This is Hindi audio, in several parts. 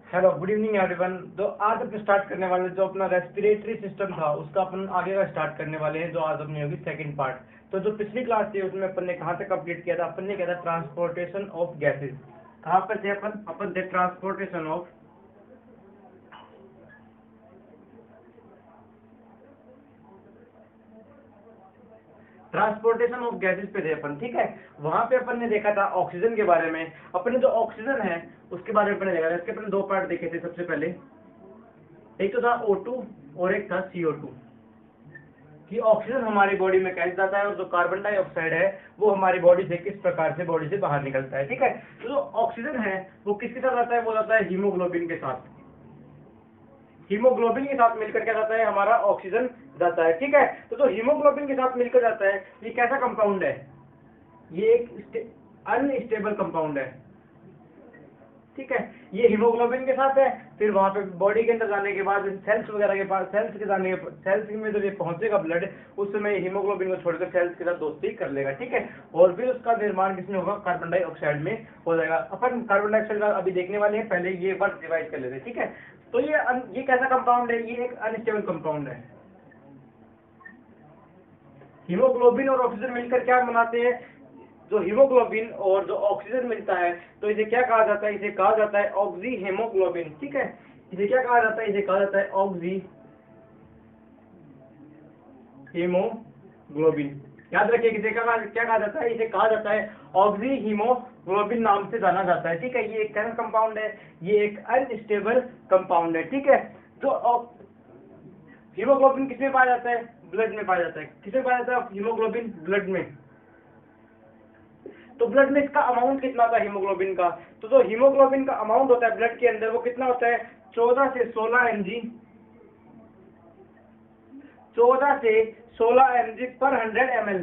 Hello, good evening everyone. तो आज अपन स्टार्ट करने वाले जो अपना रेस्पिरेटरी सिस्टम था उसका अपन आगे का स्टार्ट करने वाले हैं, जो आज अपनी होगी सेकंड पार्ट। तो जो पिछली क्लास थी उसमें अपन ने कहाँ तक कंप्लीट किया था? अपन ने किया था ट्रांसपोर्टेशन ऑफ गैसेज। कहाँ पर थे अपन थे ट्रांसपोर्टेशन ऑफ गैसेज पे थे अपन, ठीक है। वहां पे अपन ने देखा था ऑक्सीजन के बारे में। अपन ने जो ऑक्सीजन है उसके बारे में अपन ने देखा था। इसके अपन ने दो पार्ट देखे थे। सबसे पहले एक तो था O2 और एक था CO2, कि ऑक्सीजन हमारी बॉडी में कैसे जाता है और जो कार्बन डाइऑक्साइड है वो हमारी बॉडी से किस प्रकार से बॉडी से बाहर निकलता है, ठीक है। तो जो ऑक्सीजन है वो किसके साथ आता है? वो जाता है हीमोग्लोबिन के साथ। हीमोग्लोबिन के साथ मिलकर क्या जाता है? हमारा ऑक्सीजन जाता है, ठीक है। तो जो हीमोग्लोबिन के साथ मिलकर जाता है ये कैसा कंपाउंड है? ये एक अनस्टेबल कंपाउंड है, ठीक है। ये हीमोग्लोबिन के साथ है। फिर वहां पे बॉडी के अंदर जाने के बाद सेल्स वगैरह के पास, सेल्स में जब ये पहुंचेगा ब्लड, उस समय हीमोग्लोबिन को छोड़कर सेल्स के साथ दोस्ती कर लेगा, ठीक है। और फिर उसका निर्माण किसमें होगा? कार्बन डाइऑक्साइड में हो जाएगा। अपन कार्बन डाइऑक्साइड का अभी देखने वाले हैं, पहले ये वर्ड डिवाइड कर लेते हैं, ठीक है। तो ये कैसा कंपाउंड है? ये एक अनस्टेबल कंपाउंड है। हीमोग्लोबिन और ऑक्सीजन मिलकर क्या बनाते हैं? जो हीमोग्लोबिन और जो ऑक्सीजन मिलता है तो इसे क्या कहा जाता है? इसे कहा जाता है ऑक्सी हेमोग्लोबिन, ठीक है। इसे क्या कहा जाता है? इसे कहा जाता है ऑक्सी हीमोग्लोबिन। याद रखिए इसे क्या कहा जाता है? इसे कहा जाता है ऑक्सी हीमोग्लोबिन नाम से जाना जाता है, ठीक है। ये एक कैसा कंपाउंड है? ये एक अनस्टेबल कंपाउंड है, ठीक है। जो हीमोग्लोबिन किसमें पाया जाता है? ब्लड में पाया जाता है। किसमें पाया जाता है हीमोग्लोबिन? ब्लड में। तो ब्लड में इसका अमाउंट कितना होता है हीमोग्लोबिन का? तो जो हीमोग्लोबिन का अमाउंट होता है ब्लड के अंदर वो कितना होता है? 14 से 16 mg, 14 से 16 mg पर 100 ml,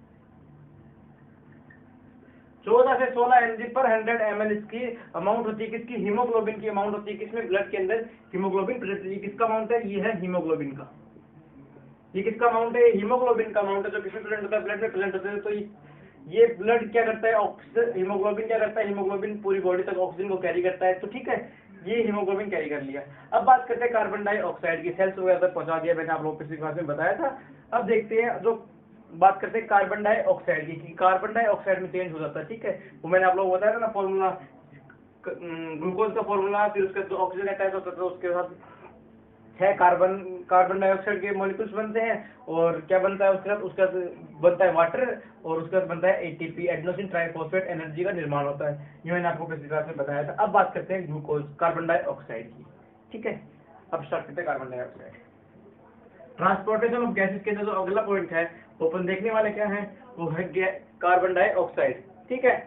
14 से 16 mg पर 100 ml इसकी अमाउंट होती है। किसकी? हीमोग्लोबिन की अमाउंट होती है। किसमें? ब्लड के अंदर हीमोग्लोबिन प्रेजेंट है। किसका अमाउंट है? ये है हीमोग्लोबिन का। ये किसका अमाउंट है? हीमोग्लोबिन का अमाउंट है, जो किसमें प्रेजेंट होता है? ब्लड में प्रेजेंट होता है। तो ये ब्लड क्या करता है? ऑक्सीजन, हीमोग्लोबिन क्या करता है? हीमोग्लोबिन पूरी बॉडी तक ऑक्सीजन को कैरी करता है, तो ठीक है। ये हीमोग्लोबिन कैरी कर लिया। अब बात करते हैं कार्बन डाइऑक्साइड की। सेल्स वगैरह तक पहुंचा दिया मैंने आप लोगों को पिछली क्लास में बताया था। अब देखते हैं जो बात करते हैं कार्बन डाइऑक्साइड की, कि कार्बन डाइऑक्साइड में चेंज हो जाता है, ठीक है। वो मैंने आप लोगों को बताया था ना फॉर्मूला, ग्लूकोज का फॉर्मूला, फिर उसका जो ऑक्सीजन अटैच होता था उसके साथ है कार्बन डाइऑक्साइड के मॉलिक्यूल्स बनते हैं। और क्या बनता है उसके साथ बनता है वाटर, और उसके बाद बनता है एटीपी, एडेनोसिन ट्राइफॉस्फेट एनर्जी का निर्माण होता है। ये मैंने आपको पिछली क्लास में बताया था। अब बात करते हैं ग्लूकोज, कार्बन डाइऑक्साइड की, ठीक है। अब स्टार्ट करते हैं carbon dioxide. Transportation of gases के जो अगला पॉइंट है वो अपन देखने वाले क्या है? वो है कार्बन डाइऑक्साइड, ठीक है।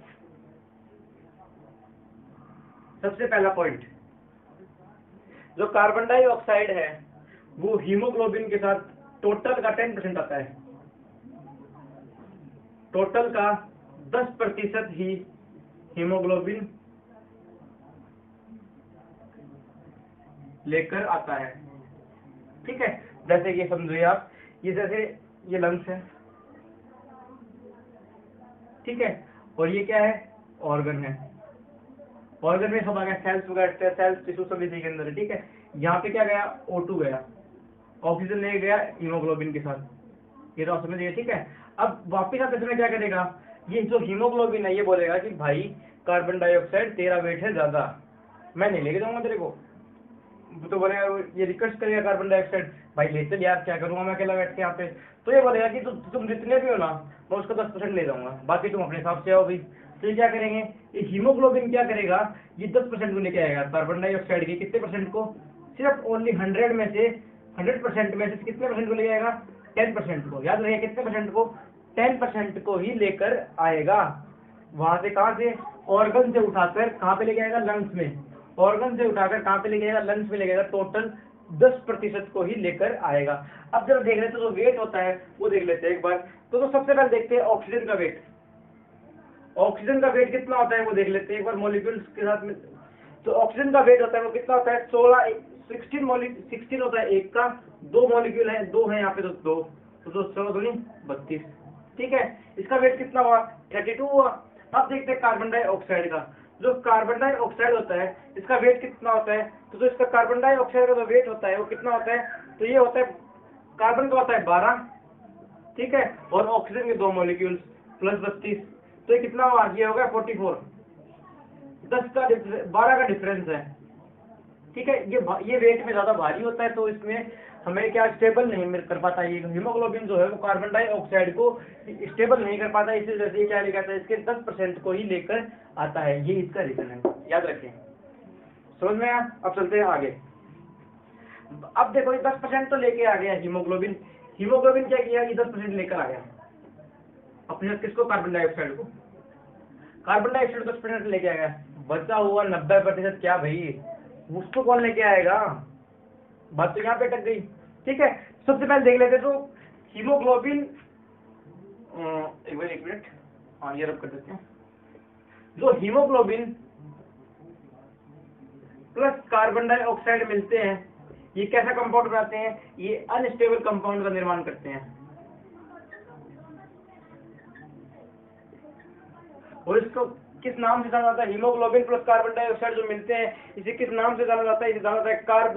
सबसे पहला पॉइंट, जो कार्बन डाइऑक्साइड है वो हीमोग्लोबिन के साथ टोटल का 10% आता है। टोटल का 10% ही हीमोग्लोबिन लेकर आता है, ठीक है। जैसे कि समझिए आप, ये जैसे ये लंग्स है, ठीक है। और ये क्या है? ऑर्गन है। ऑर्गन में सब आ गया, सेल्स वगैरह, सेल्स टिश्यू सभी के अंदर है, ठीक है। यहाँ पे क्या गया? O2 गया, ऑक्सीजन ले गया हीमोग्लोबिन के साथ, ये तो आप समझ गए, ठीक है। अब वापिस आते समय क्या करेगा? ये जो हीमोग्लोबिन है ये बोलेगा कि भाई कार्बन डाइऑक्साइड तेरा वेट है ज्यादा, मैं नहीं लेके जाऊंगा तेरे को। तो बोलेगा, ये रिक्वेस्ट करेगा कार्बन डाइऑक्साइड, भाई ले चल यार, क्या करूंगा मैं अकेला बैठ के यहाँ पे। तो ये बोलेगा कि तुम जितने भी हो ना, मैं उसका 10% ले जाऊंगा, बाकी तुम अपने हिसाब से आओ भाई। तो ये क्या करेंगे? ये हीमोग्लोबिन क्या करेगा? ये 10% को लेके आएगा कार्बन डाइऑक्साइड के। कितने परसेंट को? सिर्फ ओनली 100 में से 100% में से कितने परसेंट को ले आएगा? 10% को। याद रखिए कितने परसेंट को? 10% को ही लेकर आएगा। वहां से कहां से? ऑर्गन से उठाकर कहां पे लेके आएगा? लंग्स में। ऑर्गन से उठाकर कहां पे लेके आएगा? लंग्स में लेके आएगा। टोटल 10% को ही लेकर आएगा। अब जब देख लेते तो वेट होता है वो देख लेते हैं एक बार। तो सबसे पहले देखते हैं ऑक्सीजन का वेट। ऑक्सीजन का वेट कितना होता है वो देख लेते हैं एक बार मॉलिक्यूल्स के साथ में। तो ऑक्सीजन का वेट होता है वो कितना होता है? 16 होता है एक का, 2 मॉलिक्यूल है, 2 है यहाँ पे, तो 2, तो 16 32, ठीक है। इसका वेट कितना हुआ? 32 हुआ। अब देखते हैं कार्बन डाइऑक्साइड का। जो कार्बन डाइऑक्साइड होता है इसका वेट कितना होता है, तो जो इसका कार्बन डाइऑक्साइड का जो वेट होता है वो कितना होता है, तो ये होता है कार्बन का होता है 12, ठीक है, और ऑक्सीजन के 2 मॉलिक्यूल्स प्लस 32, तो ये कितना हुआ, ये होगा 44, 12 का डिफरेंस है, ठीक है। ये वेट में ज्यादा भारी होता है तो इसमें हमें क्या स्टेबल नहीं मिल कर पाता, ये हीमोग्लोबिन जो है वो कार्बन डाइऑक्साइड को स्टेबल नहीं कर पाता, इसी वजह से ये क्या लेकर आता है, इसके 10% को ही लेकर आता है, ये इसका रीजन है, याद रखें। समझ में आया? अब चलते हैं आगे। अब देखो ये 10% तो लेके आ गया हीमोग्लोबिन, हीमोग्लोबिन क्या किया, ये 10% लेकर आ गया अपने किसको, कार्बन डाइऑक्साइड को, कार्बन डाइऑक्साइड 10% लेके आ गया, बचा हुआ 90% क्या भाई, उसको कौन लेके आएगा, बात तो यहाँ पे अटक गई, ठीक है। सबसे पहले देख लेते तो हीमोग्लोबिन, एक मिनट, हाँ ये रब कर देते हैं। जो हीमोग्लोबिन प्लस कार्बन डाइऑक्साइड मिलते हैं, ये कैसा कंपाउंड बनाते हैं, ये अनस्टेबल कंपाउंड का निर्माण करते हैं, और इसको किस नाम से जाना जाता है, हीमोग्लोबिन प्लस कार्बन डाइऑक्साइड जो मिलते हैं इसे किस नाम से जाना जाता है, इसे जाना जाता है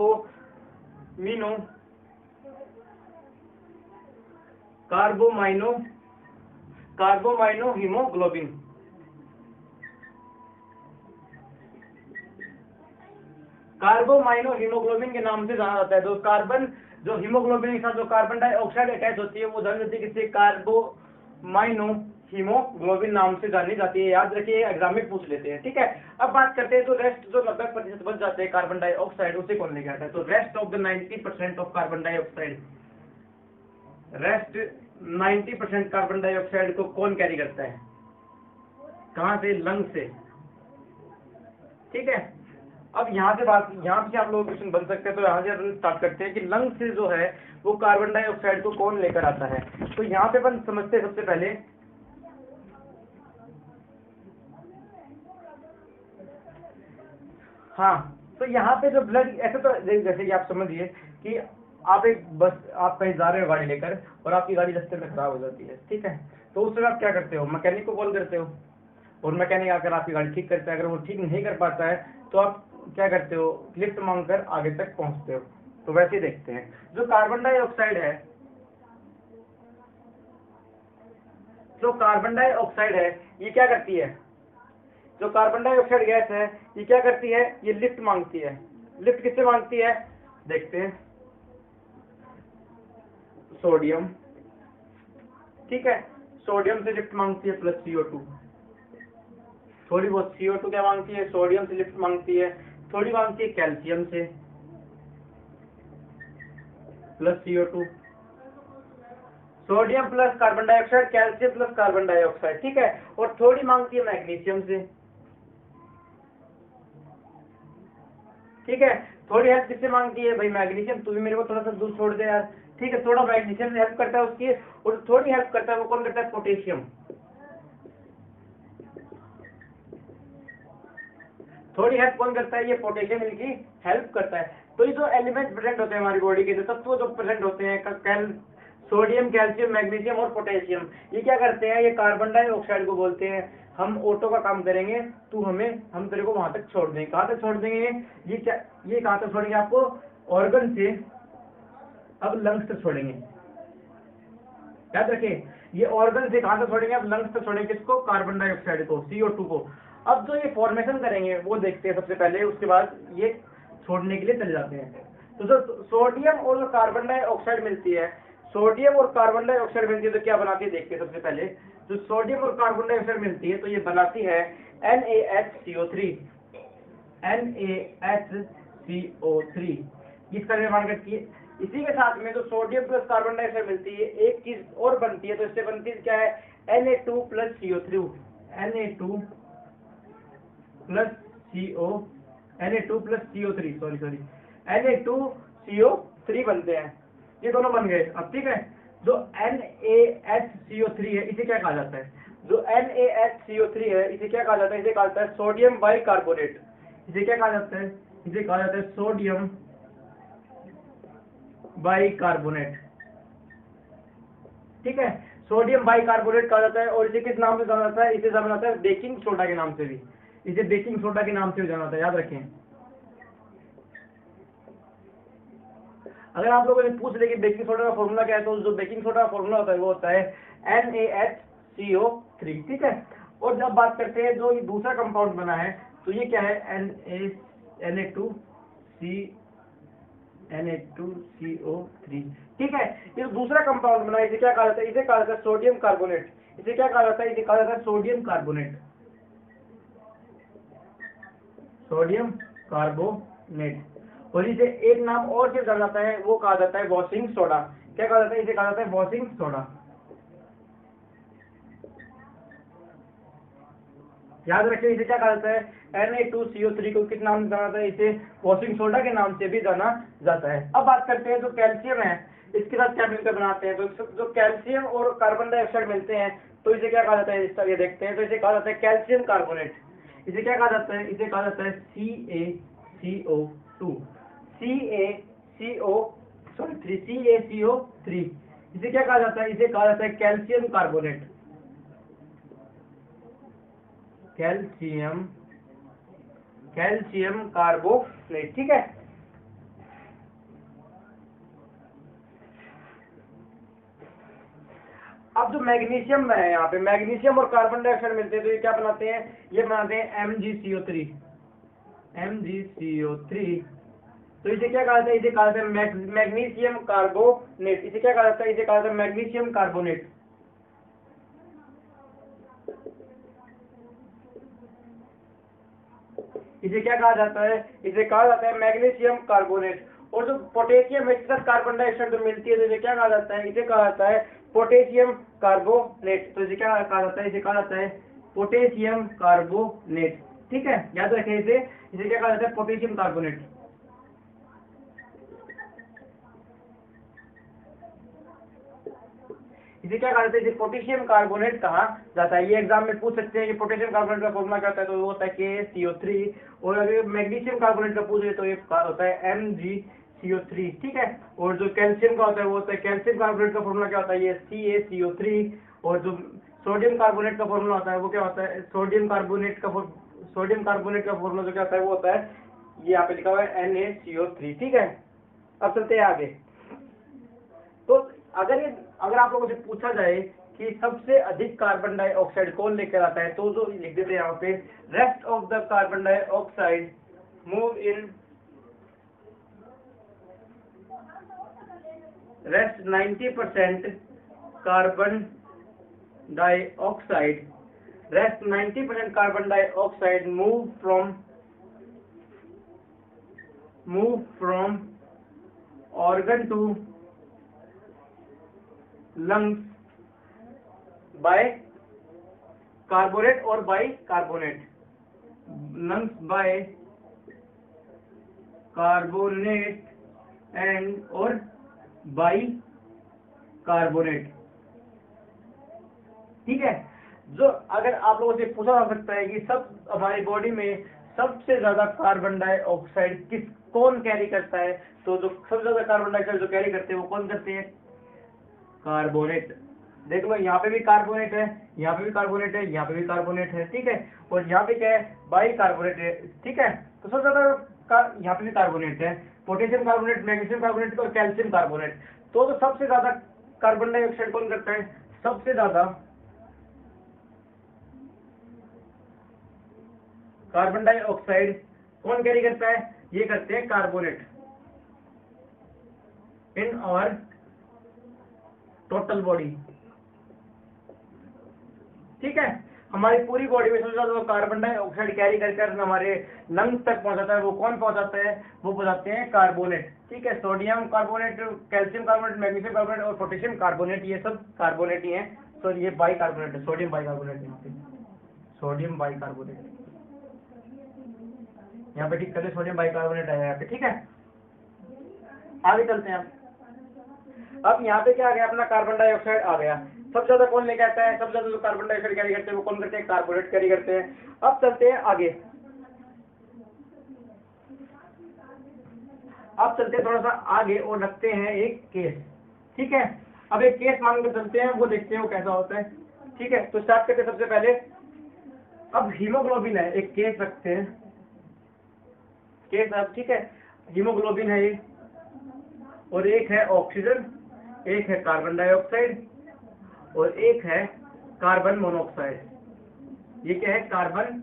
कार्बोमाइनो हीमोग्लोबिन, कार्बोमाइनो हीमोग्लोबिन के नाम से जाना जाता है। तो कार्बन जो हीमोग्लोबिन के साथ जो कार्बन डाइऑक्साइड अटैच होती है वो जानी जाती है किससे, कार्बोमाइनो हीमोग्लोबिन नाम से जानी जाती है, याद रखिए एग्जाम में पूछ लेते हैं, ठीक है। अब बात करते हैं तो रेस्ट जो 90% बच जाते हैं कार्बन डाइऑक्साइड, उसे कौन लेके आता है, तो rest of the 90% of carbon dioxide, rest 90% carbon dioxide को कौन कैरी करता है, कहां से, लंग से, ठीक है। अब यहाँ से आप लोग क्वेश्चन बन सकते हैं, तो यहाँ से अपन स्टार्ट करते हैं कि लंग से जो है वो कार्बन डाइऑक्साइड को कौन लेकर आता है। तो यहाँ पे अपन समझते हैं सबसे पहले, हाँ, तो यहाँ पे जो ब्लड, ऐसे तो जैसे कि आप समझिए कि आप कहीं जा रहे हो गाड़ी लेकर और आपकी गाड़ी रास्ते में खराब हो जाती है, ठीक है, तो उस समय आप क्या करते हो, मैकेनिक को कॉल करते हो, और मैकेनिक आकर आपकी गाड़ी ठीक करता है। अगर वो ठीक नहीं कर पाता है तो आप क्या करते हो, लिफ्ट मांगकर आगे तक पहुंचते हो। तो वैसे देखते हैं जो कार्बन डाइऑक्साइड है, ये क्या करती है, जो कार्बन डाइऑक्साइड गैस है ये क्या करती है, ये लिफ्ट मांगती है। लिफ्ट किससे मांगती है, देखते हैं, सोडियम, ठीक है, सोडियम से लिफ्ट मांगती है, प्लस CO2, थोड़ी बहुत CO2 क्या मांगती है, सोडियम से लिफ्ट मांगती है, थोड़ी मांगती है कैल्शियम से, plus CO2, sodium plus carbon dioxide, calcium plus carbon dioxide, ठीक है, और थोड़ी मांगती है मैग्नीशियम से, ठीक है। थोड़ी हेल्प किससे मांगती है भाई, मैग्नीशियम, तू भी मेरे को थोड़ा सा दूर छोड़ दे यार, ठीक है, थोड़ा मैग्नीशियम से हेल्प करता है उसकी, और थोड़ी हेल्प करता है वो कौन करता है, पोटेशियम, थोड़ी हेल्प कौन करता है, ये पोटेशियम इनकी हेल्प करता है। तो ये जो एलिमेंट प्रेजेंट होते हैं हमारी बॉडी के, जो तत्व जो प्रेजेंट होते हैं, सोडियम, कैल्शियम, मैग्नीशियम और पोटेशियम, ये क्या करते हैं, ये कार्बन डाइऑक्साइड को बोलते हैं हम ऑटो का काम करेंगे, हम तेरे को वहां तक छोड़ देंगे। कहां तक छोड़ देंगे, ये कहां तक छोड़ेंगे आपको, ऑर्गन से अब लंग्स तक छोड़ेंगे, याद रखिए, ये ऑर्गन से कहां तक छोड़ेंगे, अब लंग्स तक छोड़ेंगे, किसको, कार्बन डाइऑक्साइड को, CO2 को। अब जो ये फॉर्मेशन करेंगे वो देखते हैं सबसे पहले, उसके बाद ये छोड़ने के लिए चले जाते हैं। तो जो सोडियम और जो कार्बन डाइऑक्साइड मिलती है, सोडियम और कार्बन डाइऑक्साइड मिलती है तो क्या बनाती है, देखते हैं सबसे पहले। जो सोडियम और कार्बन डाइऑक्साइड मिलती है तो ये बनाती है NaHCO3, NaHCO3, इसका निर्माण करती है। इसी के साथ में जो सोडियम प्लस कार्बन डाइऑक्साइड मिलती है, एक चीज और बनती है, तो इससे बनती है क्या है, Na2 plus CO3, Na2 plus CO3 sorry Na2CO3 बनते हैं, ये दोनों बन गए। अब ठीक है, जो NaHCO3 है इसे क्या कहा जाता है, जो NaHCO3 है इसे क्या कहा जाता है, इसे कहा जाता है सोडियम बाइकार्बोनेट। इसे क्या कहा जाता है, इसे कहा जाता है सोडियम बाइकार्बोनेट, ठीक है, सोडियम बाइकार्बोनेट कहा जाता है। और इसे किस नाम से जाना जाता है, इसे जाना जाता है बेकिंग सोडा के नाम से भी, इसे बेकिंग सोडा के नाम से जाना जाता है, याद रखें। अगर आप लोगों ने पूछ ले कि बेकिंग सोडा का फॉर्मूला क्या है, तो जो बेकिंग सोडा का फॉर्मूला होता है वो होता है NaHCO3, ठीक है। और जब बात करते हैं जो ये दूसरा कंपाउंड बना है, तो ये क्या है, Na2CO3, ठीक है। ये दूसरा कंपाउंड बना है, इसे क्या कहा जाता है, इसे कहा जाता है सोडियम कार्बोनेट। इसे क्या कहा जाता है, इसे कहा जाता है सोडियम कार्बोनेट, सोडियम कार्बोनेट। और इसे एक नाम और से जाना जाता है, वो कहा जाता है वॉशिंग सोडा। क्या कहा जाता है, इसे कहा जाता है वॉशिंग सोडा। याद रखिए, इसे क्या कहा जाता है, Na2CO3 को किस नाम से जाना जाता है, इसे वॉशिंग सोडा के नाम से भी जाना जाता है। अब बात करते हैं जो कैल्शियम है, इसके साथ क्या मिलकर बनाते हैं, तो जो कैल्शियम और कार्बन डाइऑक्साइड मिलते हैं, तो इसे क्या कहा जाता है, इसका ये देखते हैं, तो इसे कहा जाता है कैल्शियम कार्बोनेट। इसे क्या कहा जाता है, इसे कहा जाता है CaCO2, CaCO3। इसे क्या कहा जाता है, इसे कहा जाता है कैल्शियम कार्बोनेट, कैल्शियम कार्बोनेट, ठीक है। अब जो मैग्नीशियम है, यहाँ पे मैग्नीशियम और कार्बन डाइऑक्साइड मिलते हैं, तो ये क्या बनाते हैं, ये बनाते हैं MgCO3। तो इसे क्या कहा जाता है, इसे कहा जाता है मैग्नीशियम कार्बोनेट। इसे क्या कहा जाता है, इसे कहा जाता है मैग्नीशियम कार्बोनेट। इसे क्या कहा जाता है, इसे कहा जाता है मैग्नीशियम कार्बोनेट। और जो पोटेशियम है, इसके साथ कार्बन डाइऑक्साइड जो मिलती है, तो इसे क्या कहा जाता है, इसे कहा जाता है पोटेशियम कार्बोनेट। तो इसे क्या कहा जाता है, इसे कहा जाता है पोटेशियम कार्बोनेट, ठीक है। याद रखें इसे क्या कहा जाता है, पोटेशियम कार्बोनेट। इसे क्या कहा जाता है, इसे पोटेशियम कार्बोनेट कहा जाता है। ये एग्जाम में पूछ सकते हैं कि पोटेशियम कार्बोनेट का फॉर्मूला क्या होता है, तो वो होता है KCO3। और अगर मैग्नीशियम कार्बोनेट का पूछे तो ये होता है MgCO3, ठीक है। और जो कैल्शियम का होता है वो होता है, कैल्शियम कार्बोनेट का फॉर्मूला क्या होता है, ये CaCO3। और जो सोडियम कार्बोनेट का फॉर्मूला होता है वो क्या होता है, सोडियम कार्बोनेट का फॉर्मूला जो क्या होता है वो होता है, ये यहाँ पे लिखा हुआ है NaCO3, ठीक है। अब चलते हैं आगे। तो अगर आप लोगों से पूछा जाए कि सबसे अधिक कार्बन डाइऑक्साइड कौन लेकर आता है, तो जो लिख देते हैं यहाँ पे, rest of the carbon dioxide move in rest 90% carbon dioxide, rest 90% carbon dioxide move from organ to lungs by carbonate और by carbonate, lungs by carbonate and और by carbonate, ठीक है। जो अगर आप लोगों से पूछा जा सकता है कि सब हमारी बॉडी में सबसे ज्यादा कार्बन डाइऑक्साइड कौन कैरी करता है, तो जो सबसे ज्यादा कार्बन डाइऑक्साइड जो कैरी करते हैं वो कौन करते हैं, कार्बोनेट। देख लो, यहाँ पे भी कार्बोनेट है, यहाँ पे भी कार्बोनेट है, यहाँ पे भी कार्बोनेट है, ठीक है। और यहाँ पे क्या है, बाई कार्बोनेट है, ठीक है। तो सबसे ज्यादा यहाँ पे भी कार्बोनेट है, पोटेशियम कार्बोनेट, मैग्नीशियम कार्बोनेट और कैल्शियम कार्बोनेट। तो सबसे ज्यादा कार्बन डाइऑक्साइड कौन करता है, सबसे ज्यादा कार्बन डाइऑक्साइड कौन कैरी करता है, ये करते हैं कार्बोनेट इन और टोटल बॉडी, ठीक है। हमारी पूरी बॉडी में सबसे ज्यादा कार्बन डाइऑक्साइड कैरी कर हमारे लंग्स तक पहुंचाता है, वो कौन पहुंचाता है, वो पहुंचाते हैं कार्बोनेट, ठीक है। Sodium carbonate, calcium carbonate, magnesium carbonate और पोटेशियम कार्बोनेट, ये सब कार्बोनेट ही है। सॉरी, ये बाई कार्बोनेट है, सोडियम बाई कार्बोनेट, यहाँ पे सोडियम बाई कार्बोनेट, यहाँ पे ठीक करते, सोडियम बाई कार्बोनेट आया यहाँ पे, ठीक है। आगे चलते हैं। अब यहाँ पे क्या आ गया, अपना कार्बन डाइऑक्साइड आ गया। सबसे ज्यादा कौन लेके आता है, सबसे ज्यादा जो कार्बन डाइऑक्साइड कैरी करते हैं वो कौन करते हैं, कार्बोनेट कैरी करते हैं। अब चलते हैं आगे, अब चलते हैं थोड़ा सा आगे और रखते हैं एक केस, ठीक है। अब एक केस मान के चलते हैं, वो देखते हैं वो कैसा होता है, ठीक है। तो स्टार्ट करते हैं सबसे पहले। अब हीमोग्लोबिन है, एक केस रखते हैं, केस अब ठीक है, हीमोग्लोबिन है ये, और एक है ऑक्सीजन, एक है कार्बन डाइऑक्साइड, और एक है कार्बन मोनोऑक्साइड। ये क्या है, कार्बन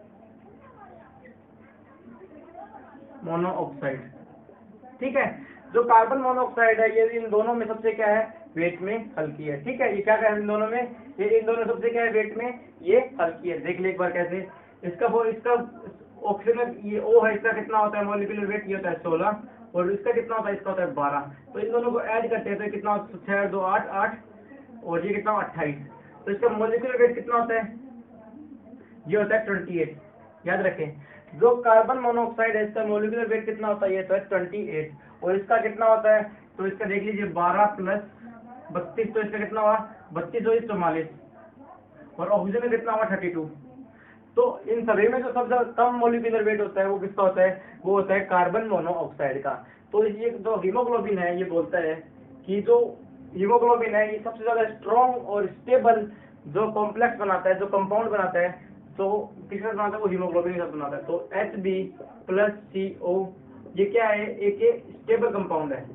मोनोऑक्साइड। ठीक है, जो कार्बन मोनोऑक्साइड है ये इन दोनों में सबसे क्या है, वेट में हल्की है। ठीक है, ये क्या है इन दोनों में, ये इन दोनों सबसे क्या है, वेट में ये हल्की है। देख ले एक बार कैसे, इसका वो इसका ऑक्सीजन में ये O है, इसका कितना होता है मॉलिक्यूलर वेट, ये होता है 16, और इसका कितना होता है, इसका होता है 12। तो इन दोनों को ऐड करते हैं तो कितना होता है, 6 2 8 8, और ये कितना 28। तो इसका मॉलिक्यूलर वेट कितना होता है, ये होता है 28। याद रखें, जो कार्बन मोनोऑक्साइड है इसका मॉलिक्यूलर वेट कितना होता है, ये तो है 28, और इसका कितना होता है, तो इसका देख लीजिए 12 प्लस 32, तो इसका कितना हुआ 32 और 44, और ऑक्सीजन में कितना हुआ 32। तो इन सभी में जो सबसे कम मॉलिक्यूलर वेट होता है वो किसका होता है, वो होता है कार्बन मोनोऑक्साइड का। तो ये जो हीमोग्लोबिन है ये बोलता है कि जो हीमोग्लोबिन है ये सबसे ज्यादा स्ट्रॉन्ग और स्टेबल जो कॉम्प्लेक्स बनाता है, जो कंपाउंड बनाता है, तो किसका बनाता है, वो हीमोग्लोबिन के साथ बनाता है। तो Hb+CO ये क्या है, एक स्टेबल कंपाउंड है।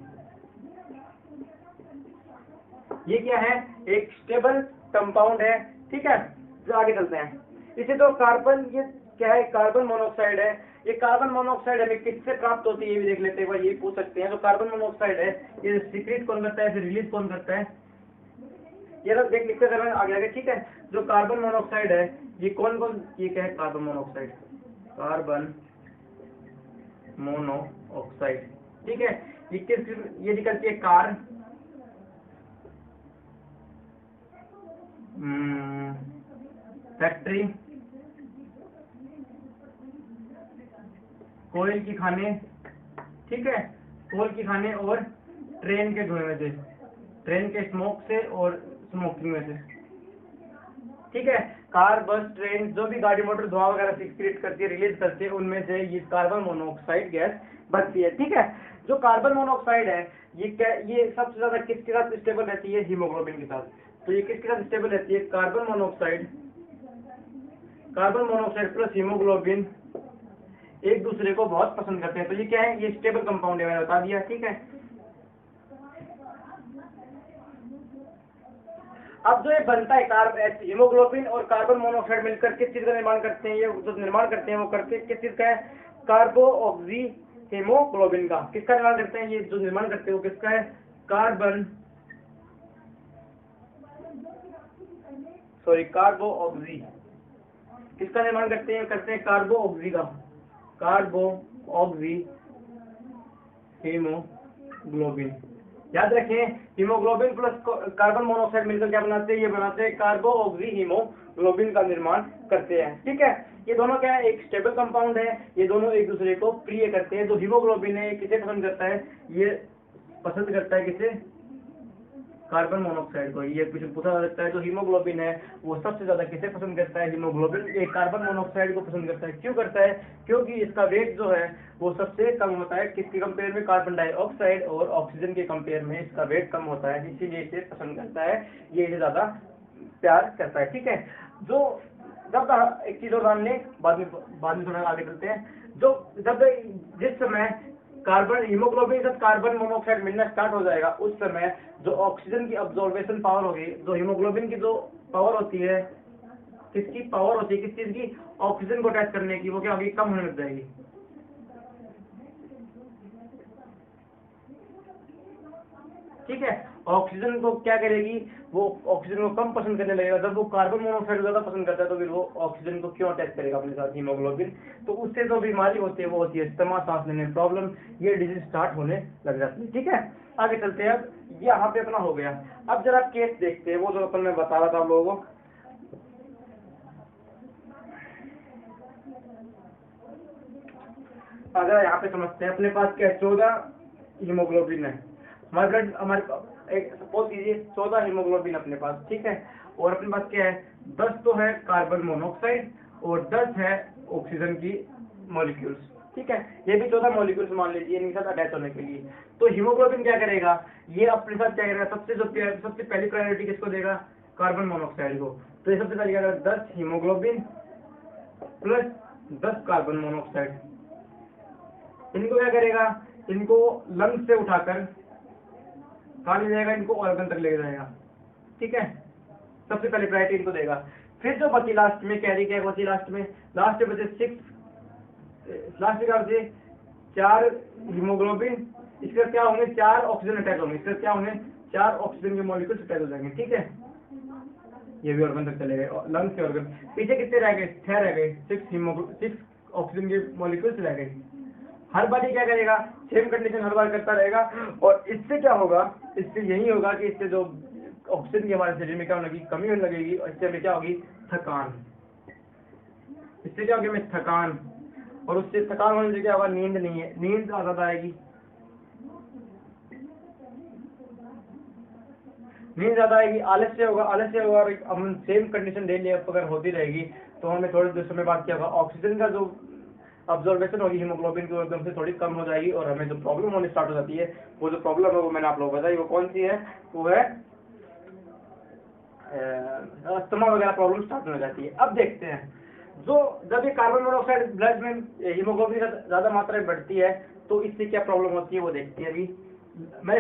ये क्या है, एक स्टेबल कंपाउंड है। ठीक है, जो आगे चलते हैं, इसे तो कार्बन, ये क्या है, कार्बन मोनोऑक्साइड है। ये कार्बन मोनोऑक्साइड हमें किससे प्राप्त होती है ये भी देख लेते हैं, ये पूछ सकते हैं। तो कार्बन मोनोऑक्साइड है ये सीक्रेट कौन करता है, फिर रिलीज कौन करता है, ये लोग देख लिखते हैं आगे आगे। ठीक है, जो कार्बन मोनोऑक्साइड है ये कौन कौन, ये क्या है, कार्बन मोनोऑक्साइड, कार्बन मोनोऑक्साइड। ठीक है, ये किस, ये निकलती है कार फैक्ट्री, कोयल की खाने, ठीक है, कोयल की खाने, और ट्रेन के धुएं में से, ट्रेन के स्मोक से और स्मोकिंग में से। ठीक है, कार बस ट्रेन जो भी गाड़ी मोटर धुआं वगैरह सीक्रेट करती है, रिलीज करती है, उनमें से ये कार्बन मोनोऑक्साइड गैस बनती है। ठीक है, जो कार्बन मोनोऑक्साइड है ये क्या, ये सबसे ज्यादा किसके साथ स्टेबल रहती है, हीमोग्लोबिन के साथ। तो ये किसके साथ स्टेबल रहती है, carbon monoxide, carbon monoxide plus haemoglobin एक दूसरे को बहुत पसंद करते हैं। तो ये क्या है, ये स्टेबल कंपाउंड है, मैंने बता दिया। ठीक है, अब जो ये बनता है हीमोग्लोबिन और कार्बन मोनोऑक्साइड मिलकर किस चीज का निर्माण करते हैं, ये जो निर्माण करते हैं वो करते किस चीज का है, कार्बोऑक्सी हीमोग्लोबिन का। किसका निर्माण करते हैं, ये जो निर्माण करते हैं वो किसका है, कार्बोऑक्सी, किसका निर्माण करते हैं कार्बोऑक्सी का, कार्बोऑक्सी हीमोग्लोबिन। याद रखें, हीमोग्लोबिन प्लस कार्बन मोनोऑक्साइड मिलकर क्या बनाते हैं, ये बनाते हैं कार्बोऑक्सी हीमोग्लोबिन का निर्माण करते हैं। ठीक है, ये दोनों क्या है, एक स्टेबल कंपाउंड है, ये दोनों एक दूसरे को प्रिय करते हैं। जो हीमोग्लोबिन है किसे पसंद करता है, ये पसंद करता है किसे, कार्बन मोनोऑक्साइड को। ये कुछ पूछा जा सकता है, जो हीमोग्लोबिन है वो सबसे ज्यादा किसे पसंद करता है, हीमोग्लोबिन, ये कार्बन मोनोऑक्साइड को पसंद करता है। क्यों करता है, क्योंकि इसका वेट जो है वो सबसे कम होता है, किसके कंपेयर में, कार्बन डाइऑक्साइड और ऑक्सीजन के कंपेयर में इसका वेट कम होता है, इसीलिए इसे पसंद करता है, ये इसे ज्यादा प्यार करता है। ठीक है, जो जब एक चीज और ध्यान लें, बाद में थोड़ा आगे चलते हैं। जो जब जिस समय कार्बन हीमोग्लोबिन के साथ कार्बन मोनोऑक्साइड मिलना स्टार्ट हो जाएगा, उस समय जो ऑक्सीजन की अब्जॉर्बेशन पावर होगी, जो हीमोग्लोबिन की जो पावर होती है, किसकी पावर होती है, किस चीज की, ऑक्सीजन को अटैच करने की, वो क्या होगी, कम होने लग जाएगी। ठीक है, ऑक्सीजन को क्या करेगी, वो ऑक्सीजन को कम पसंद करने लगेगा। जब वो कार्बन मोनोऑक्साइड ज्यादा पसंद करता है तो फिर वो ऑक्सीजन को क्यों अटैच करेगा अपने साथ, हीमोग्लोबिन। तो उससे जो बीमारी होती है वो होती है अस्थमा, सांस लेने में प्रॉब्लम, ये डिजीज स्टार्ट होने लग जाती है। ठीक है, आगे चलते हैं। अब यहाँ पे अपना हो गया, अब जरा केस देखते हैं, वो जो अपन मैं बता रहा था आप लोगों को। अगर यहाँ पे समझते हैं, अपने पास क्या है, 14 हीमोग्लोबिन है, हमारे ब्लड, हमारे एक सपोज कीजिए 14 हीमोग्लोबिन अपने पास। ठीक है, और अपने पास क्या है, 10 तो है कार्बन मोनोऑक्साइड और 10 है ऑक्सीजन की मॉलिक्यूल्स। ठीक है, ये भी 14 मॉलिक्यूल्स मान लीजिए इनके साथ अटैच होने के लिए। तो हीमोग्लोबिन क्या करेगा, ये अपने साथ क्या करेगा, सबसे पहली प्रायोरिटी किसको देगा, कार्बन मोनोऑक्साइड को। तो ये सबसे पहले क्या करेगा, 10 हीमोग्लोबिन प्लस 10 कार्बन मोनोऑक्साइड। इनको क्या करेगा, इनको लंग्स से उठाकर कहाँ ले जाएगा, इनको ऑर्गन तक ले जाएगा। ठीक है, सबसे पहले प्रायोरिटी इनको देगा। फिर जो बची लास्ट में कैरी क्या बची, लास्ट में बचे 6, लास्ट में क्या बचे 4 हीमोग्लोबिन, इसके क्या होंगे 4 ऑक्सीजन अटैच होंगे, इसके क्या होंगे 4 ऑक्सीजन के मॉलिक्यूल्स अटैच हो जाएंगे। ठीक है, ये भी ऑर्गन तक चले गए, लंग्स के ऑर्गन। पीछे कितने रह गए, 6 रह गए, 6 ऑक्सीजन के मॉलिक्यूल्स रह गए। हर बार ये क्या करेगा, सेम कंडीशन हर बार करता रहेगा, और इससे क्या होगा, इससे यही होगा कि इससे जो ऑक्सीजन की हमारे शरीर में क्या होने की कमी होने लगेगी, और इससे हमें क्या होगी थकान। इससे क्या होगी हमें थकान, और उससे थकान होने से क्या होगा, नींद नहीं है, नींद ज्यादा आएगी, नींद ज्यादा आएगी, आलस्य होगा, और हम सेम कंडीशन डेली अगर होती रहेगी तो हमें थोड़े देर समय बाद क्या होगा, ऑक्सीजन का जो अब्जॉर्बेशन होगी हीमोग्लोबिन की एकदम से थोड़ी कम हो जाएगी, और हमें जो प्रॉब्लम होनी स्टार्ट हो जाती है, वो जो प्रॉब्लम है वो मैंने आप लोगों को बताई, वो कौन सी है, वो है अस्थमा वगैरह प्रॉब्लम स्टार्ट हो जाती है। अब देखते हैं, जो जब ये कार्बन मोनोऑक्साइड ब्लड में हीमोग्लोबिन ज्यादा मात्रा में बढ़ती है तो इससे क्या प्रॉब्लम होती है वो देखते हैं। अभी मैं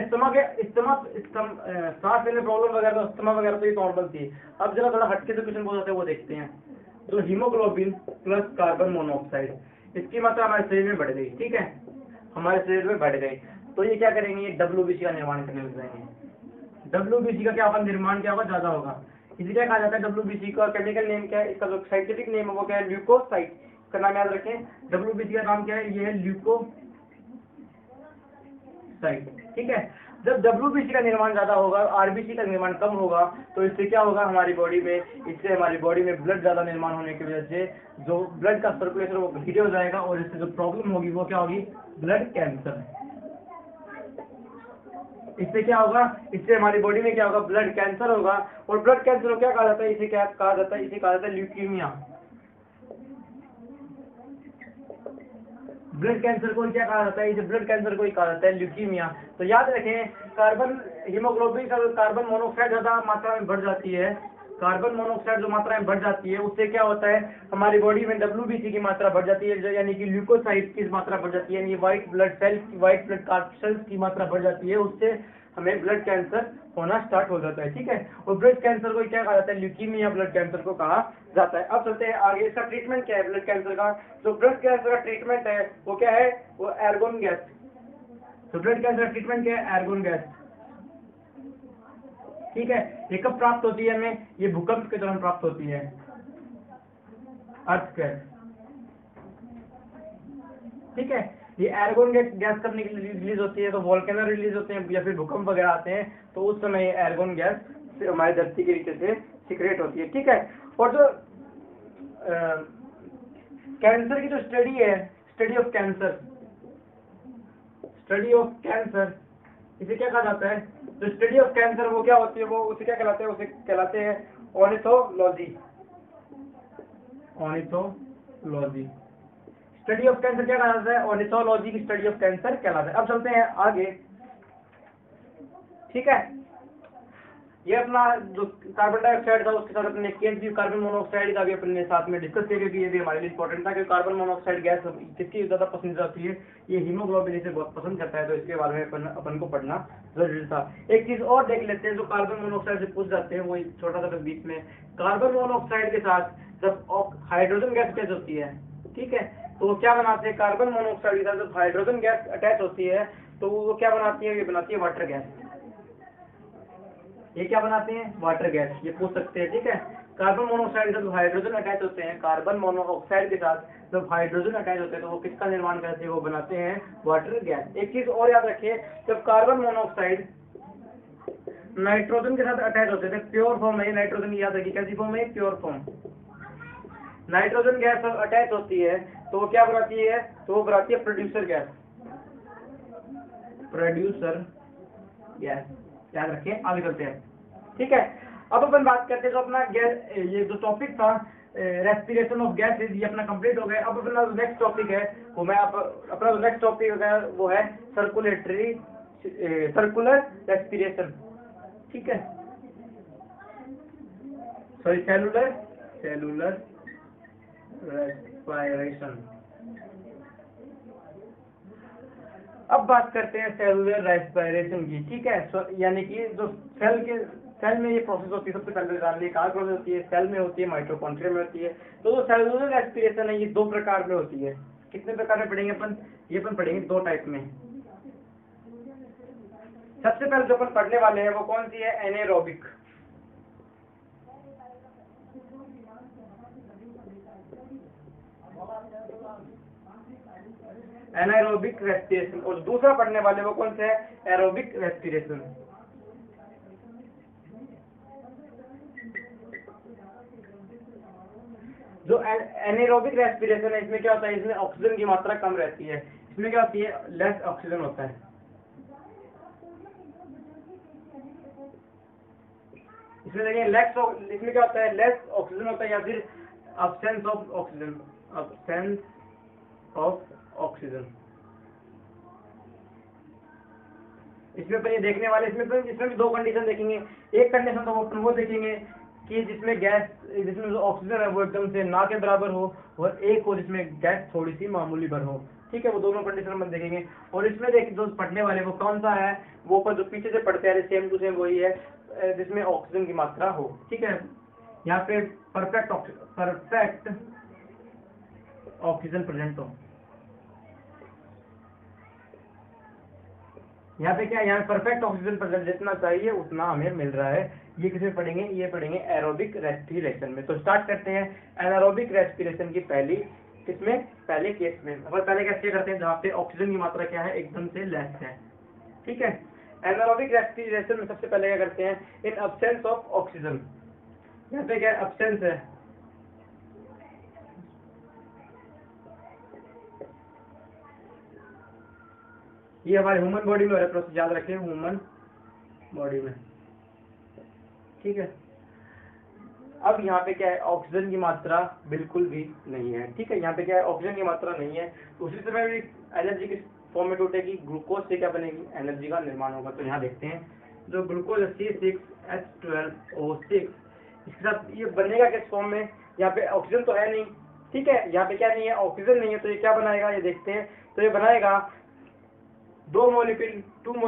सांस लेने प्रॉब्लम वगैरह, अस्थमा वगैरह तो ये नॉर्मल थी। अब जरा थोड़ा हटके से क्वेश्चन पूछते हैं, वो देखते हैं। तो हीमोग्लोबिन प्लस कार्बन मोनोऑक्साइड, इसकी मात्रा हमारे शरीर में बढ़ गई। ठीक है, हमारे शरीर में बढ़ गई, तो ये क्या करेंगे, ये WBC का निर्माण करने लग जाएंगे। WBC का क्या होगा, निर्माण क्या होगा, ज्यादा होगा। इसे क्या कहा जाता है, WBC का केमिकल नेम क्या है, इसका जो साइंटिफिक नेम है वो क्या है, ल्यूकोसाइड। इसका नाम याद रखें, WBC का नाम क्या है, ये है ल्यूकोसाइड। ठीक है, जब WBC का निर्माण ज्यादा होगा, RBC का निर्माण कम होगा, तो इससे क्या होगा हमारी बॉडी में, इससे हमारी बॉडी में ब्लड ज्यादा निर्माण होने की वजह से जो ब्लड का सर्कुलेशन वो धीरे हो जाएगा, और इससे जो प्रॉब्लम होगी वो क्या होगी, ब्लड कैंसर। इससे क्या होगा, इससे हमारी बॉडी में क्या होगा, ब्लड कैंसर होगा। और ब्लड कैंसर को क्या कहा जाता है, इसे क्या कहा जाता है, इसे कहा जाता है ल्यूकीमिया। ब्लड कैंसर को क्या कहा जाता है, इसे ब्लड कैंसर को ही कहा जाता है ल्यूकीमिया। तो याद रखें, कार्बन हीमोग्लोबिन का कार्बन मोनोऑक्साइड ज्यादा मात्रा में बढ़ जाती है, कार्बन मोनोऑक्साइड जो मात्रा में बढ़ जाती है, उससे क्या होता है हमारी बॉडी में WBC की मात्रा बढ़ जाती है, यानी कि ल्यूकोसाइड की मात्रा बढ़ जाती है, यानी व्हाइट ब्लड सेल्स की मात्रा बढ़ जाती है, उससे हमें ब्लड कैंसर होना स्टार्ट हो जाता है। ठीक है, और ब्लड कैंसर को क्या कहा जाता है, ल्यूकीमिया ब्लड कैंसर को कहा जाता है। अब चलते हैं आगे, इसका ट्रीटमेंट क्या है ब्लड कैंसर का। जो ब्लड कैंसर का ट्रीटमेंट है वो क्या है, वो एर्गोन गैस। तो ब्लड कैंसर का ट्रीटमेंट क्या है, एर्गोन गैस। ठीक है, ये कब प्राप्त होती है हमें, ये भूकंप के दौरान प्राप्त होती है, अर्थक्वेक। ठीक है, ये एर्गोन गैस कब रिलीज होती है, तो वोल्केनो रिलीज होते हैं या फिर भूकंप वगैरह आते हैं, तो उस समय ये एर्गोन गैस हमारी धरती के नीचे से सिक्रेट होती है। ठीक है, और जो कैंसर की जो स्टडी है, स्टडी ऑफ कैंसर, इसे क्या कहा जाता है, जो स्टडी ऑफ कैंसर वो क्या होती है, वो उसे क्या कहलाते हैं, उसे कहलाते हैं ऑर्निथोलॉजी। स्टडी ऑफ कैंसर क्या कहलाता है, ऑर्निथोलॉजी की स्टडी ऑफ कैंसर कहलाता है। अब चलते हैं आगे। ठीक है, ये अपना जो कार्बन डाइऑक्साइड था उसके साथ अपने कार्बन मोनोऑक्साइड का भी अपने साथ में डिस्कस किया, क्योंकि ये भी हमारे लिए इंपॉर्टेंट था कि कार्बन मोनोऑक्साइड गैस किसकी ज्यादा पसंद आती है, ये हीमोग्लोबिन इसे बहुत पसंद करता है, तो इसके बारे में अपन को पढ़ना जरूरी था। एक चीज और देख लेते हैं, जो कार्बन मोनोऑक्साइड से पूछ जाते हैं, वो छोटा सा बीच में, कार्बन मोनोऑक्साइड के साथ जब हाइड्रोजन गैस अटैच होती है, ठीक है, तो वो क्या बनाते हैं, कार्बन मोनोऑक्साइड के साथ जब हाइड्रोजन गैस अटैच होती है तो वो क्या बनाती है, ये बनाती है वाटर गैस। ये क्या बनाते हैं, वाटर गैस, ये पूछ सकते हैं। ठीक है, कार्बन मोनोऑक्साइड के साथ हाइड्रोजन अटैच होते हैं, कार्बन मोनोऑक्साइड के साथ जब हाइड्रोजन अटैच होते हैं तो वो किसका निर्माण करते हैं, वो बनाते हैं वाटर गैस। एक चीज और याद रखिए, जब कार्बन मोनोऑक्साइड नाइट्रोजन के साथ अटैच होते थे, प्योर फॉर्म है नाइट्रोजन, याद रखिए कैसी फॉर्म है, pure form. Nitrogen gas attach होती है तो वो क्या बनाती है, तो वो बनाती है प्रोड्यूसर गैस। याद रखिए, आगे चलते हैं। ठीक है, अब अपन बात करते हैं, तो अपना गैस, ये जो टॉपिक था रेस्पिरेशन ऑफ गैसेस, ये अपना कंप्लीट हो गया। अब अपना जो नेक्स्ट टॉपिक है वो अपना जो नेक्स्ट टॉपिक है वो है सर्कुलर रेस्पिरेशन। ठीक है, सॉरी सेलुलर रेस्पिरेशन। अब बात करते हैं सेलुलर रेस्पिरेशन की, ठीक है। यानी कि जो सेल में ये प्रोसेस होती है, सबसे पहले जानने कहाँ प्रोसेस होती है, सेल में होती है, माइटोकॉन्ड्रिया में होती है। तो जो सेलुलर रेस्पिरेशन है ये दो प्रकार में होती है। कितने प्रकार में पढ़ेंगे अपन, ये अपन पढ़ेंगे दो टाइप में। सबसे पहले जो अपन पढ़ने वाले हैं वो कौन सी है, एनाएरोबिक। एनाएरोबिक रेस्पिरेशन। और दूसरा पढ़ने वाले वो कौन सा है, एरोबिक रेस्पिरेशन। जो एनाएरोबिक रेस्पिरेशन है इसमें क्या होता है, इसमें ऑक्सीजन की मात्रा कम रहती है। इसमें क्या होती है, लेस ऑक्सीजन होता है। इसमें देखिए इसमें क्या होता है, लेस ऑक्सीजन होता है या फिर absence of oxygen, absence of oxygen. इसमें अपन ये देखने वाले, इसमें भी दो कंडीशन देखेंगे। एक कंडीशन तो अपन वो देखेंगे कि जिसमें जो ऑक्सीजन है वो एकदम से ना के बराबर हो, और एक हो जिसमें गैस थोड़ी सी मामूली भर हो, ठीक है। वो दोनों कंडीशन अपन देखेंगे। और इसमें जो पढ़ने वाले वो कौन सा है, वो पर जो पीछे से पढ़ते हैं सेम टू सेम वही है, जिसमें ऑक्सीजन की मात्रा हो, ठीक है। यहाँ पे परफेक्ट ऑक्सीजन प्रेजेंट हो। यहाँ पे क्या है, यहाँ परफेक्ट ऑक्सीजन प्रेजेंट जितना चाहिए उतना हमें मिल रहा है। ये किसे पढ़ेंगे, ये पढ़ेंगे एरोबिक रेस्पिरेशन में। तो स्टार्ट करते हैं एनारोबिक रेस्पिरेशन की पहले केस में। और पहले कैसे करते हैं, जहाँ पे ऑक्सीजन की मात्रा क्या है, एकदम से लेस है, ठीक है। एनारोबिक रेस्पिरेशन में सबसे पहले क्या करते हैं, इन अब्सेंस ऑफ ऑक्सीजन। यहाँ पे क्या अब्सेंस है, ये हमारे ह्यूमन बॉडी में हो रहा है प्रोसेस, याद रखें, ह्यूमन बॉडी में, ठीक है। अब यहाँ पे क्या है, ऑक्सीजन की मात्रा बिल्कुल भी नहीं है, ठीक है। यहाँ पे क्या है, ऑक्सीजन की मात्रा नहीं है। तो उसी समय भी एनर्जी किस फॉर्म में टूटेगी, ग्लूकोज से क्या बनेगी, एनर्जी का निर्माण होगा। तो यहाँ देखते हैं जो ग्लूकोज C6H12O6, इसके साथ ये बनेगा किस फॉर्म में, यहाँ पे ऑक्सीजन तो है नहीं, ठीक है। यहाँ पे क्या नहीं है, ऑक्सीजन नहीं है, तो ये क्या बनाएगा, ये देखते हैं। तो ये बनाएगा 2 मॉलिक्यूल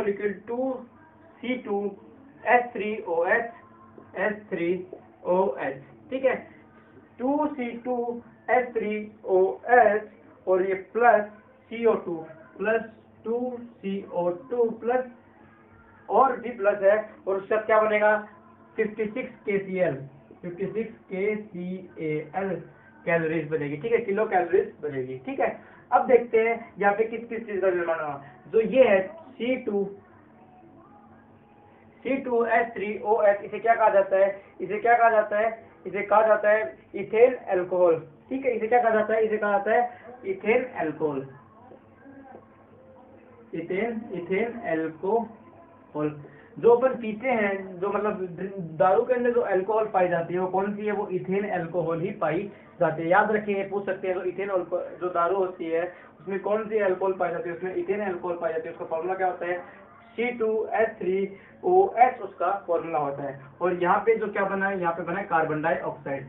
2C2H3OH H3OH, ठीक है। 2C2H3OH और ये plus CO2 plus 2CO2 plus और भी प्लस है, और उसका क्या बनेगा 56 KCl कैलोरीज बनेगी, ठीक है, किलो कैलोरीज बनेगी, ठीक है। अब देखते हैं यहाँ पे किस किस चीज का निर्माण हुआ। जो ये है C2H3OH, इसे क्या कहा जाता है, इसे कहा जाता है इथेन अल्कोहल, ठीक है। इसे क्या कहा जाता है, इसे कहा जाता है इथेन अल्कोहल, इथेन अल्कोहल। जो अपन पीते हैं, जो मतलब दारू के अंदर जो अल्कोहल पाई जाती है वो कौन सी है, वो इथेन अल्कोहल ही पाई जाती है। याद रखिए, पूछ सकते हैं, तो इथेन जो दारू होती है उसमें कौन सी अल्कोहल पाई जाती है, उसमें इथेन अल्कोहल पाई जाती है। उसका फॉर्मूला क्या होता है, C2H3OH उसका फॉर्मूला होता है। और यहाँ पे जो क्या बना है, यहाँ पे बना है कार्बन डाइऑक्साइड,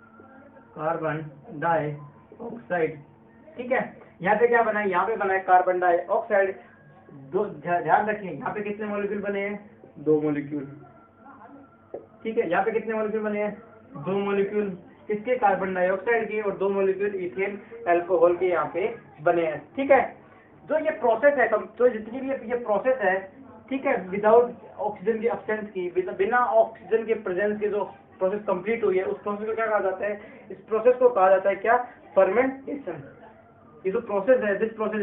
ठीक है। यहाँ पे क्या बना है, यहाँ पे बना है कार्बन डाइऑक्साइड। ध्यान रखिए, यहाँ पे कितने मॉलिक्यूल बने हैं, 2 मॉलिक्यूल, ठीक है। यहाँ पे कितने मॉलिक्यूल बने हैं, 2 मॉलिक्यूल किसके, कार्बन डाइऑक्साइड के, और 2 मॉलिक्यूल इथेन अल्कोहल के यहाँ पे बने हैं, ठीक है। जो ये प्रोसेस है, तो जितनी भी ये प्रोसेस है, ठीक है, विदाउट ऑक्सीजन की अब्सेंस की, बिना ऑक्सीजन के प्रेजेंस के जो प्रोसेस कंप्लीट हुई है, उस प्रोसेस को क्या कहा जाता है, इस प्रोसेस को कहा जाता है क्या, फर्मेंटेशन। ये जो प्रोसेस है, this process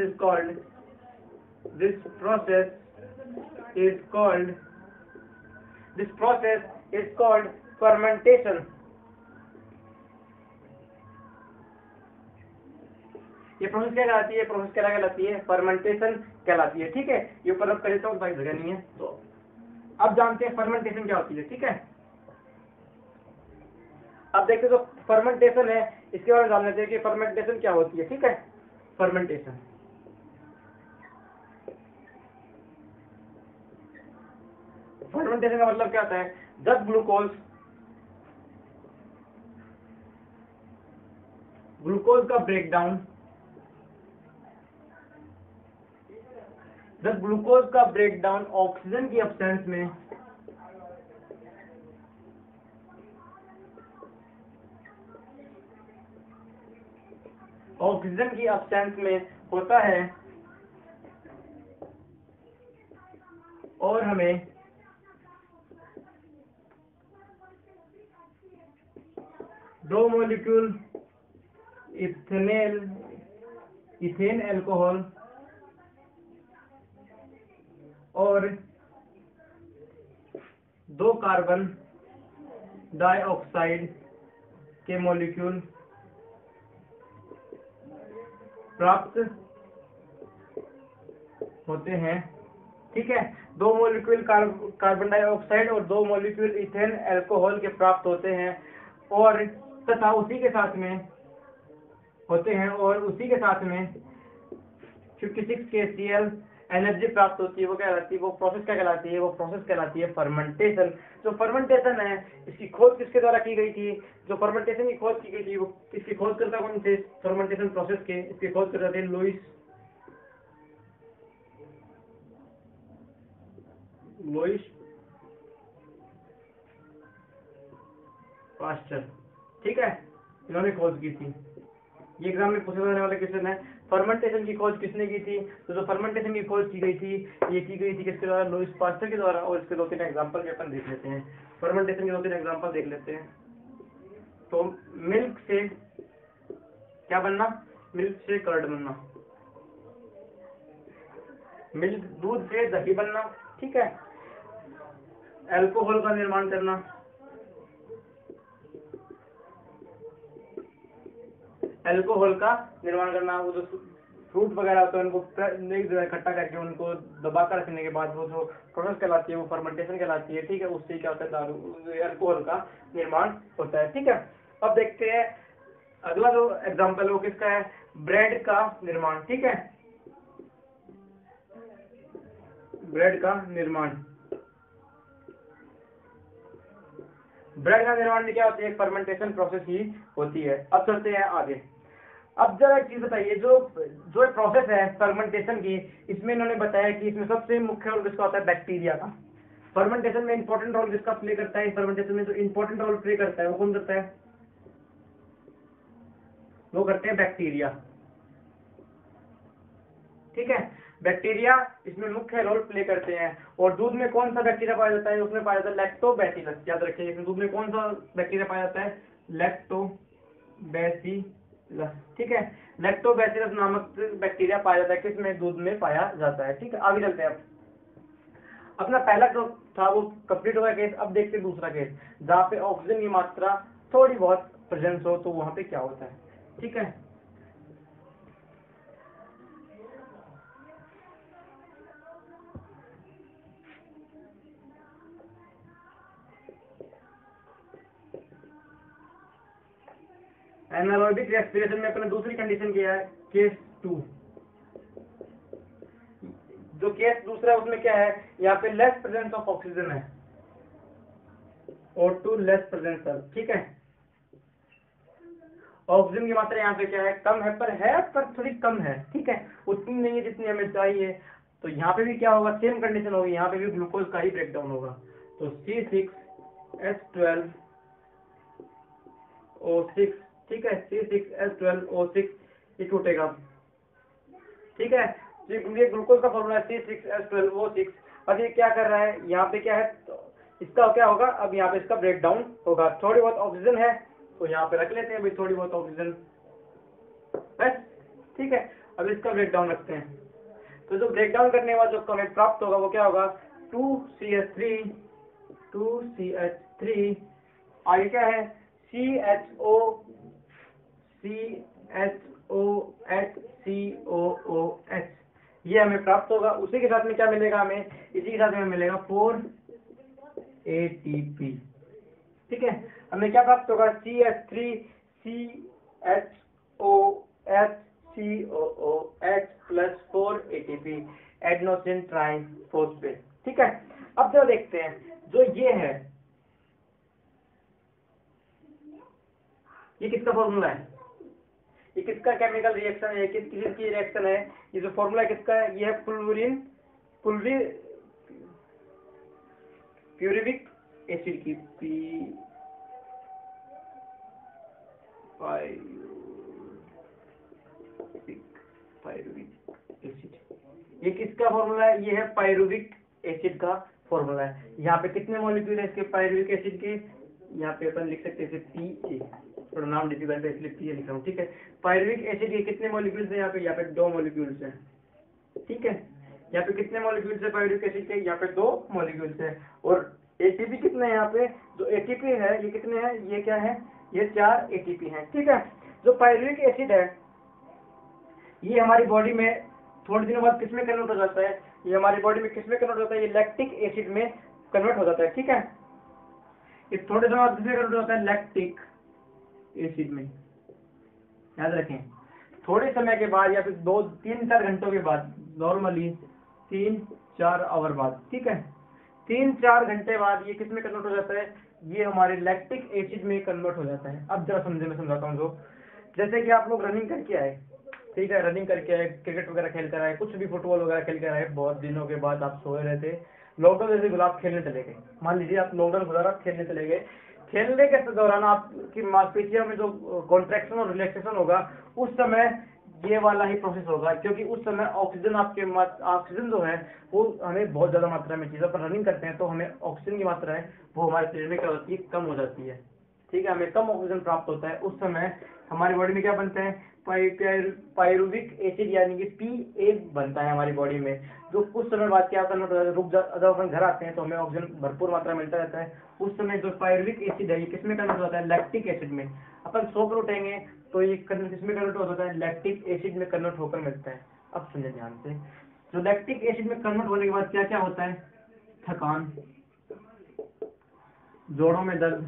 is called fermentation. ये प्रोसेस क्या कहलाती है, फर्मेंटेशन कहलाती है, ठीक है। ये ऊपर अब करता हूँ, भाई जगह नहीं है, तो अब जानते हैं फर्मेंटेशन क्या होती है, ठीक है। अब देखते हैं जो फर्मेंटेशन है इसके बारे में जान लेते हैं कि फर्मेंटेशन क्या होती है, ठीक है। फर्मेंटेशन का मतलब क्या होता है, ग्लूकोज का ब्रेकडाउन, जब ग्लूकोज का ब्रेकडाउन ऑक्सीजन की एब्सेंस में होता है और हमें दो मॉलिक्यूल इथेन अल्कोहल और दो कार्बन डाइऑक्साइड के मॉलिक्यूल प्राप्त होते हैं। ठीक है, दो मॉलिक्यूल कार्बन डाइऑक्साइड और दो मॉलिक्यूल इथेन अल्कोहल के प्राप्त होते हैं और तथा उसी के साथ में 56 KCl एनर्जी प्राप्त होती है। वो क्या कहलाती है? वो प्रोसेस क्या कहलाती है? वो प्रोसेस कहलाती है फर्मेंटेशन। जो फर्मेंटेशन है, इसकी खोज किसके द्वारा की गई थी? जो फर्मेंटेशन की खोज की गई थी, वो इसकी खोज करता कौन थे? फर्मेंटेशन प्रोसेस के इसके खोज करता थे लुईस पास्चर। ठीक है, इन्होंने खोज की थी। ये एग्जाम में पूछे जाने वाला क्वेश्चन है, फर्मेंटेशन की खोज किसने की थी? तो जो फर्मेंटेशन की खोज की गई थी, ये की गई थी किसके द्वारा? लुईस पास्चर के द्वारा। और इसके 2-3 एग्जांपल भी अपन देख लेते हैं। फर्मेंटेशन के 2-3 एग्जांपल देख लेते हैं। तो मिल्क से क्या बनना? मिल्क से कर्ड बनना, दूध से दही बनना। ठीक है, अल्कोहल का निर्माण करना, वो जो फ्रूट वगैरह होते हैं उनको एक जगह इकट्ठा करके उनको दबा कर रखने के बाद वो जो प्रोसेस कहलाती है वो फर्मेंटेशन कहलाती है। ठीक है, उससे क्या होता है? अल्कोहल का निर्माण होता है। ठीक है, अब देखते हैं अगला जो एग्जाम्पल है वो किसका है? ब्रेड का निर्माण। ठीक है, ब्रेड का निर्माण में क्या होती है? फर्मेंटेशन प्रोसेस ही होती है। अब चलते हैं आगे। अब जरा एक चीज बताइए, जो प्रोसेस है फर्मेंटेशन की, इसमें इन्होंने बताया कि इसमें सबसे मुख्य रोल किसका होता है? बैक्टीरिया का। फर्मेंटेशन में इंपॉर्टेंट रोल किसका प्ले करता है? फर्मेंटेशन में जो इंपॉर्टेंट रोल प्ले करता है वो कौन करता है? वो करते हैं बैक्टीरिया। ठीक है, बैक्टीरिया इसमें मुख्य रोल प्ले करते हैं। और दूध में कौन सा बैक्टीरिया पाया जाता है? उसमें पाया जाता है लैक्टोबैसिलस। याद रखिए, इसमें दूध में कौन सा बैक्टीरिया पाया जाता है? लैक्टोबैसिलस। ठीक है, लैक्टोबैसिलस नामक बैक्टीरिया पाया जाता है किसमें? दूध में पाया जाता है। ठीक है, आगे चलते हैं। अब अपना पहला जो था वो कंप्लीट हो गया केस। अब देखते हैं दूसरा केस, जहाँ पे ऑक्सीजन की मात्रा थोड़ी बहुत प्रेजेंस हो, तो वहां पे क्या होता है। ठीक है, एनारोबिक रेस्पिरेशन में अपने दूसरी कंडीशन किया है, केस 2। जो केस दूसरा है उसमें क्या है? यहाँ पे लेस प्रेजेंस ऑफ ऑक्सीजन है, O2 लेस प्रेजेंस है। ठीक है, ऑक्सीजन की मात्रा यहाँ पे क्या है? कम है, पर थोड़ी कम है। ठीक है, उतनी नहीं है जितनी हमें चाहिए। तो यहाँ पे भी क्या होगा? सेम कंडीशन होगी, यहाँ पे भी ग्लूकोज का ही ब्रेकडाउन होगा। तो C6H12O6। ठीक है, C6H12O6 ये टूटेगा। ठीक है, ये ग्लूकोज का फॉर्मूला है C6H12O6। अब ये क्या कर रहा है? यहाँ पे क्या है? तो इसका क्या होगा? अब यहाँ पे इसका ब्रेकडाउन होगा। थोड़ी बहुत ऑक्सीजन है तो यहाँ पे रख लेते हैं भाई, थोड़ी बहुत ऑक्सीजन बस। ठीक है, अब इसका ब्रेकडाउन रखते हैं। तो जो ब्रेकडाउन करने वाला जो हमें प्राप्त होगा वो क्या होगा? 2CH3 आगे क्या है? CHOCHOOH ये हमें प्राप्त होगा। उसी के साथ में क्या मिलेगा हमें? इसी के साथ में मिलेगा 4 ATP। ठीक है, हमें क्या प्राप्त होगा? CH3CHOOH plus 4 ATP, adenosine triphosphate. ठीक है, अब जो देखते हैं, जो ये है, ये किसका फॉर्मूला है? ये किसका केमिकल रिएक्शन है, किस चीज की रिएक्शन है, ये जो फॉर्मूला किसका है, ये है प्यूरिविक एसिड की, पायरुविक एसिड, ये किसका फॉर्मूला है, ये है पायरुविक एसिड का फॉर्मूला है। यहाँ पे कितने मॉलिक्यूल है इसके पायरुविक एसिड के, यहाँ पे अपन लिख सकते हैं पी, थोड़ा नाम डिफिकल्ट है इसलिए पी लिखा हूँ, ठीक है। पायरुविक एसिड के कितने मॉलिक्यूल्स है, यहाँ पे 2 मॉलिक्यूल्स है, ठीक है। यहाँ पे कितने मॉलिक्यूल्स है पायरुविक एसिड के, यहाँ पे 2 मॉलिक्यूल्स है। और एटीपी कितने हैं, यहाँ पे जो एटीपी है ये कितने हैं, ये क्या है, ये 4 एटीपी हैं, ठीक है। जो पायरुविक एसिड है ये हमारी बॉडी में थोड़े दिनों बाद किसमें कन्वर्ट हो जाता है, ये हमारी बॉडी में किसमें कन्वर्ट होता है, ये लैक्टिक एसिड में कन्वर्ट हो जाता है, ठीक है। ये थोड़े समय बाद किसमें कन्वर्ट होता है, लैक्टिक एसिड में, याद रखें। थोड़े समय के बाद या फिर 2-3-4 घंटों के बाद, नॉर्मली 3-4 आवर बाद, ठीक है, 3-4 घंटे बाद ये किसमें कन्वर्ट हो जाता है, ये हमारे लैक्टिक एसिड में कन्वर्ट हो जाता है। अब जरा समझे, मैं समझाता हूँ। जो जैसे कि आप लोग रनिंग करके आए, ठीक है, रनिंग करके आए, क्रिकेट वगैरह खेल कर आए, कुछ भी फुटबॉल वगैरह खेल कर आए, बहुत दिनों के बाद आप सोए रहे थे, लॉकडाउन जैसे गुलाब खेलने चले गए, मान लीजिए आप लॉकडाउन गुलाब आप खेलने चले गए, खेलने के दौरान आपकी मांसपेशियों में जो कॉन्ट्रैक्शन और रिलैक्सेशन होगा, उस समय ये वाला ही प्रोसेस होगा, क्योंकि उस समय ऑक्सीजन ऑक्सीजन जो है वो हमें बहुत ज्यादा मात्रा में चाहिए। पर रनिंग करते हैं तो हमें ऑक्सीजन की मात्रा है वो हमारे शरीर में क्या होती है, कम हो जाती है, ठीक है, हमें कम ऑक्सीजन प्राप्त होता है। उस समय हमारी बॉडी में क्या बनता है, पायरुविक एसिड यानी कि PA बनता है हमारी बॉडी में, जो कुछ समय बाद क्या करना होता है, जब अपन घर आते हैं तो हमें ऑक्सीजन भरपूर मात्रा मिलता रहता है। उस समय जो पायरुविक एसिड है ये किसमें कन्वर्ट होता है, लैक्टिक एसिड में। अपन सोकर उठेंगे तो ये किसमें कन्वर्ट होता है, लैक्टिक एसिड में कन्वर्ट होकर मिलता है। अब सुनिए ध्यान से, जो लैक्टिक एसिड में कन्वर्ट होने के बाद क्या क्या होता है, थकान, जोड़ों में दर्द,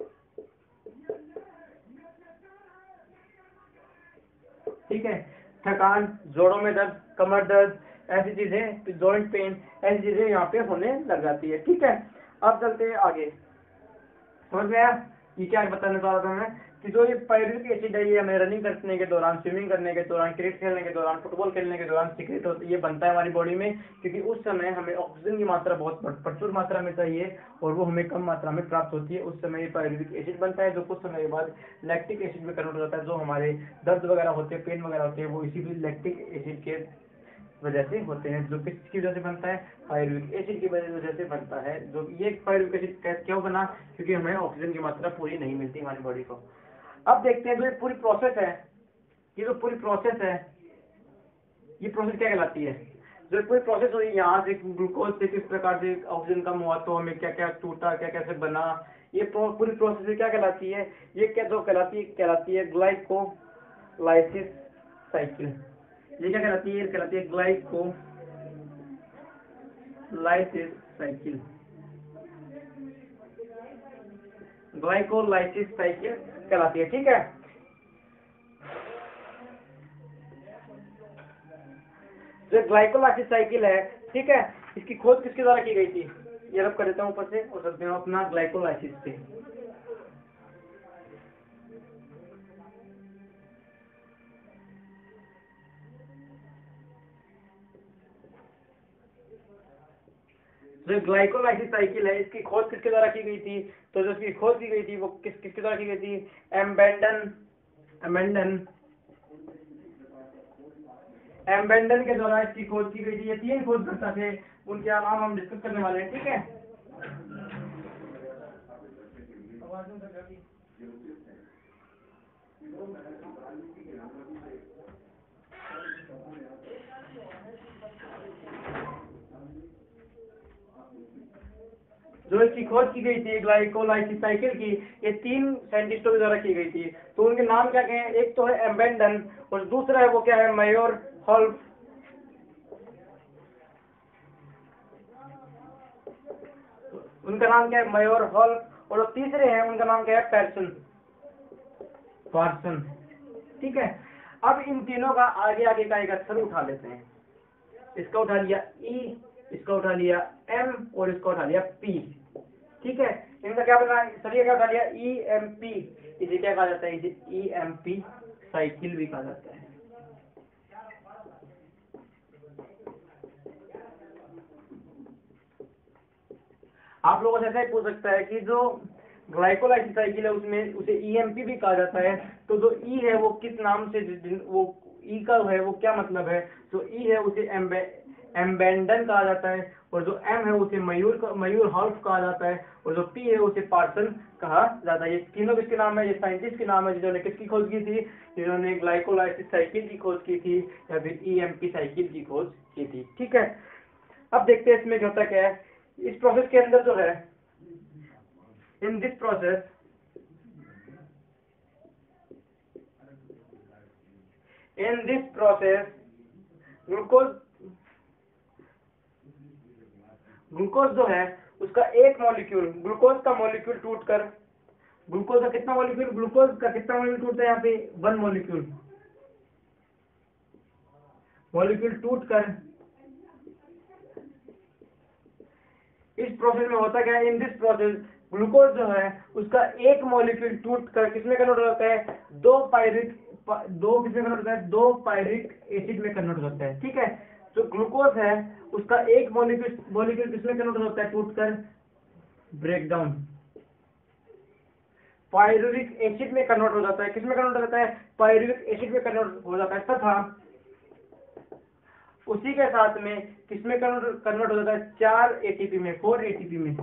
ठीक है, थकान, जोड़ों में दर्द, कमर दर्द, ऐसी चीजें, जॉइंट पेन, ऐसी चीजें यहाँ पे होने लग जाती है, ठीक है। अब चलते हैं आगे, समझ में आया ये क्या बताने जा रहा था मैं, कि जो ये पायरुविक एसिड है ये हमें रनिंग करने के दौरान, स्विमिंग करने के दौरान, क्रिकेट खेलने के दौरान, फुटबॉल खेलने के दौरान सीक्रेट होती है, ये बनता है हमारी बॉडी में, क्योंकि उस समय हमें ऑक्सीजन की मात्रा बहुत प्रचुर मात्रा में चाहिए और वो हमें कम मात्रा में प्राप्त होती है। उस समय ये पायरुविक एसिड बनता है, जो कुछ समय के बाद लैक्टिक एसिड में कन्वर्ट हो जाता है। जो हमारे दर्द वगैरह होते हैं, पेन वगैरह होते हैं, वो इसी भी लैक्टिक एसिड के वजह से होते हैं। जो किसकी वजह से बनता है, पायरुविक एसिड की वजह से बनता है। जो ये पायरुविक एसिड क्यों बना, क्योंकि हमें ऑक्सीजन की मात्रा पूरी नहीं मिलती हमारी बॉडी को। अब देखते हैं जो ये पूरी प्रोसेस है, ये जो पूरी प्रोसेस है, ये प्रोसेस क्या कहलाती है। जो पूरी प्रोसेस हुई यहाँ से ग्लूकोज से किस प्रकार से ऑक्सीजन कम हुआ तो हमें क्या क्या टूटा, क्या कैसे बना, ये पूरी प्रोसेस क्या कहलाती है, ये क्या जो कहलाती है ग्लाइकोलाइसिस साइकिल। ये क्या कहलाती है, कहलाती है ग्लाइकोलाइसिस साइकिल। ग्लाइकोलाइसिस साइकिल कहलाती है, ठीक है। जो ग्लाइकोलाइसिस साइकिल है, ठीक है, इसकी खोज किसके द्वारा की गई थी, ये रब कर देता हूं ऊपर से और सकते हो अपना ग्लाइकोलाइसिस से। जो ग्लाइकोलाइसिस साइकिल है इसकी खोज किसके द्वारा की गई थी, तो जो इसकी खोज की गई थी वो किसके द्वारा की गई थी, एम्बेंडन के द्वारा इसकी खोज की गई थी। ये 3 खोजकर्ता थे, उनके नाम हम डिस्कस करने वाले हैं, ठीक है। जो इसकी खोज की गई थी ग्लाइकोलाइसिस साइकिल की, ये 3 साइंटिस्टों के द्वारा की गई थी। तो उनके नाम क्या हैं, एक तो है एम्बेंडन और दूसरा है वो क्या है, मेयर होल्फ। उनका नाम क्या है, मेयर होल्फ, और तीसरे हैं उनका नाम क्या है, पार्सन, ठीक है। अब इन तीनों का आगे आगे का एक अक्षर उठा लेते हैं। इसका उठा लिया E, इसका उठा लिया M और इसका उठा लिया P, ठीक है। इनका क्या बना, सभी क्या उठा लिया EMP, इसे क्या कहा जाता है, इसे EMP साइकिल भी कहा जाता है। आप लोगों से ऐसा ही पूछ सकता है कि जो ग्लाइकोलाइसिस साइकिल है उसमें उसे ईएमपी भी कहा जाता है, तो जो ई है वो किस नाम से, वो ई का है वो क्या मतलब है, तो ई है उसे एम्बेंडन कहा जाता है, और जो एम है उसे मयूर हाल्फ कहा जाता है, और जो पी है उसे पार्सन कहा जाता है। ये तीनों किसके नाम है, ये साइंटिस्ट के नाम है जिन्होंने किसकी खोज की थी, जिन्होंने ग्लाइकोलाइसिस साइकिल की खोज की थी या फिर ईएमपी साइकिल की खोज की थी। ठीक है, अब देखते हैं इसमें होता क्या है। इस प्रोसेस के अंदर जो है, इन दिस प्रोसेस ग्लूकोज जो है उसका एक मॉलिक्यूल, ग्लूकोज का मॉलिक्यूल टूटकर, ग्लूकोज का कितना मॉलिक्यूल, ग्लूकोज का कितना मॉलिक्यूल टूटता है यहाँ पे, वन मॉलिक्यूल टूटकर, इस प्रोसेस में होता क्या है, इन दिस प्रोसेस ग्लूकोज जो है उसका एक मॉलिक्यूल टूटकर किसमें कन्वर्ट हो जाता है, दो पायरिक एसिड में कन्वर्ट हो जाता है। ठीक है, जो ग्लूकोज है उसका एक मॉलिक्यूल किसमें कन्वर्ट हो जाता है, टूटकर ब्रेकडाउन पायरुविक एसिड में कन्वर्ट हो जाता है। किसमें कन्वर्ट हो जाता है, पायरुविक एसिड में कन्वर्ट हो जाता है, तथा उसी के साथ में किसमें कन्वर्ट हो जाता है, 4 एटीपी में, 4 एटीपी में।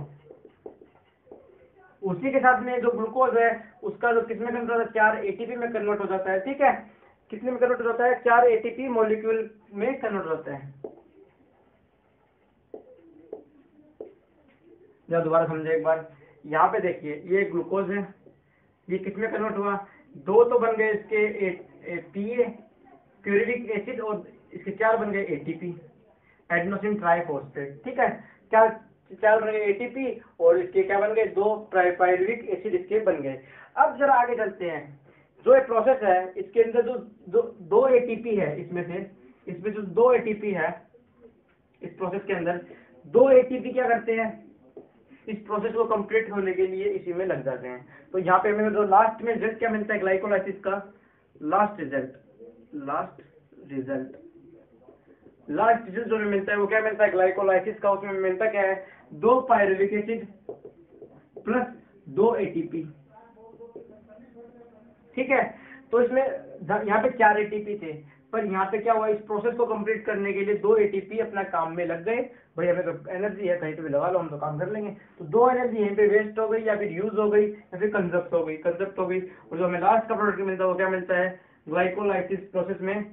उसी के साथ में जो ग्लूकोज है उसका जो किसमें कन्वर्ट होता है, 4 एटीपी में कन्वर्ट हो जाता है। ठीक है, कितने में कन्वर्ट हो जाता है, 4 एटीपी मॉलिक्यूल में कन्वर्ट हो जाता है। जरा दोबारा समझे एक बार, यहाँ पे देखिए ये ग्लूकोज है, ये किसमें कन्वर्ट हुआ, दो तो बन गए इसके पीए प्यूरिक एसिड, और इसके 4 बन गए एटीपी एडेनोसिन ट्राइफॉस्फेट। ठीक है, क्या 4 बन गए एटीपी, और इसके क्या बन गए, 2 पायरुविक एसिड इसके बन गए। अब जरा आगे चलते हैं, जो एक प्रोसेस है इसके अंदर जो 2 एटीपी है, इसमें जो 2 एटीपी है इस प्रोसेस के अंदर, 2 एटीपी क्या करते हैं, इस प्रोसेस को कंप्लीट होने के लिए इसी में लग जाते हैं। तो यहाँ पे हमें जो लास्ट में रिजल्ट क्या मिलता है ग्लाइकोलाइसिस का, लास्ट रिजल्ट जो मिलता है वो क्या मिलता है ग्लाइकोलाइसिस का, उसमें मिलता क्या है, 2 पायरुविक एसिड प्लस 2 एटीपी। ठीक है, तो इसमें यहाँ पे 4 एटीपी थे, पर यहाँ पे क्या हुआ, इस प्रोसेस को कंप्लीट करने के लिए 2 एटीपी अपना काम में लग गए। भाई हमें तो एनर्जी है, कहीं पे भी लगा लो, हम तो काम कर लेंगे। तो 2 एनर्जी यहीं पे वेस्ट हो गई, या फिर यूज हो गई, या फिर कंजप्ट हो गई। और जो हमें लास्ट का प्रोडक्ट मिलता है वो क्या मिलता है, ग्लाइकोलाइसिस प्रोसेस में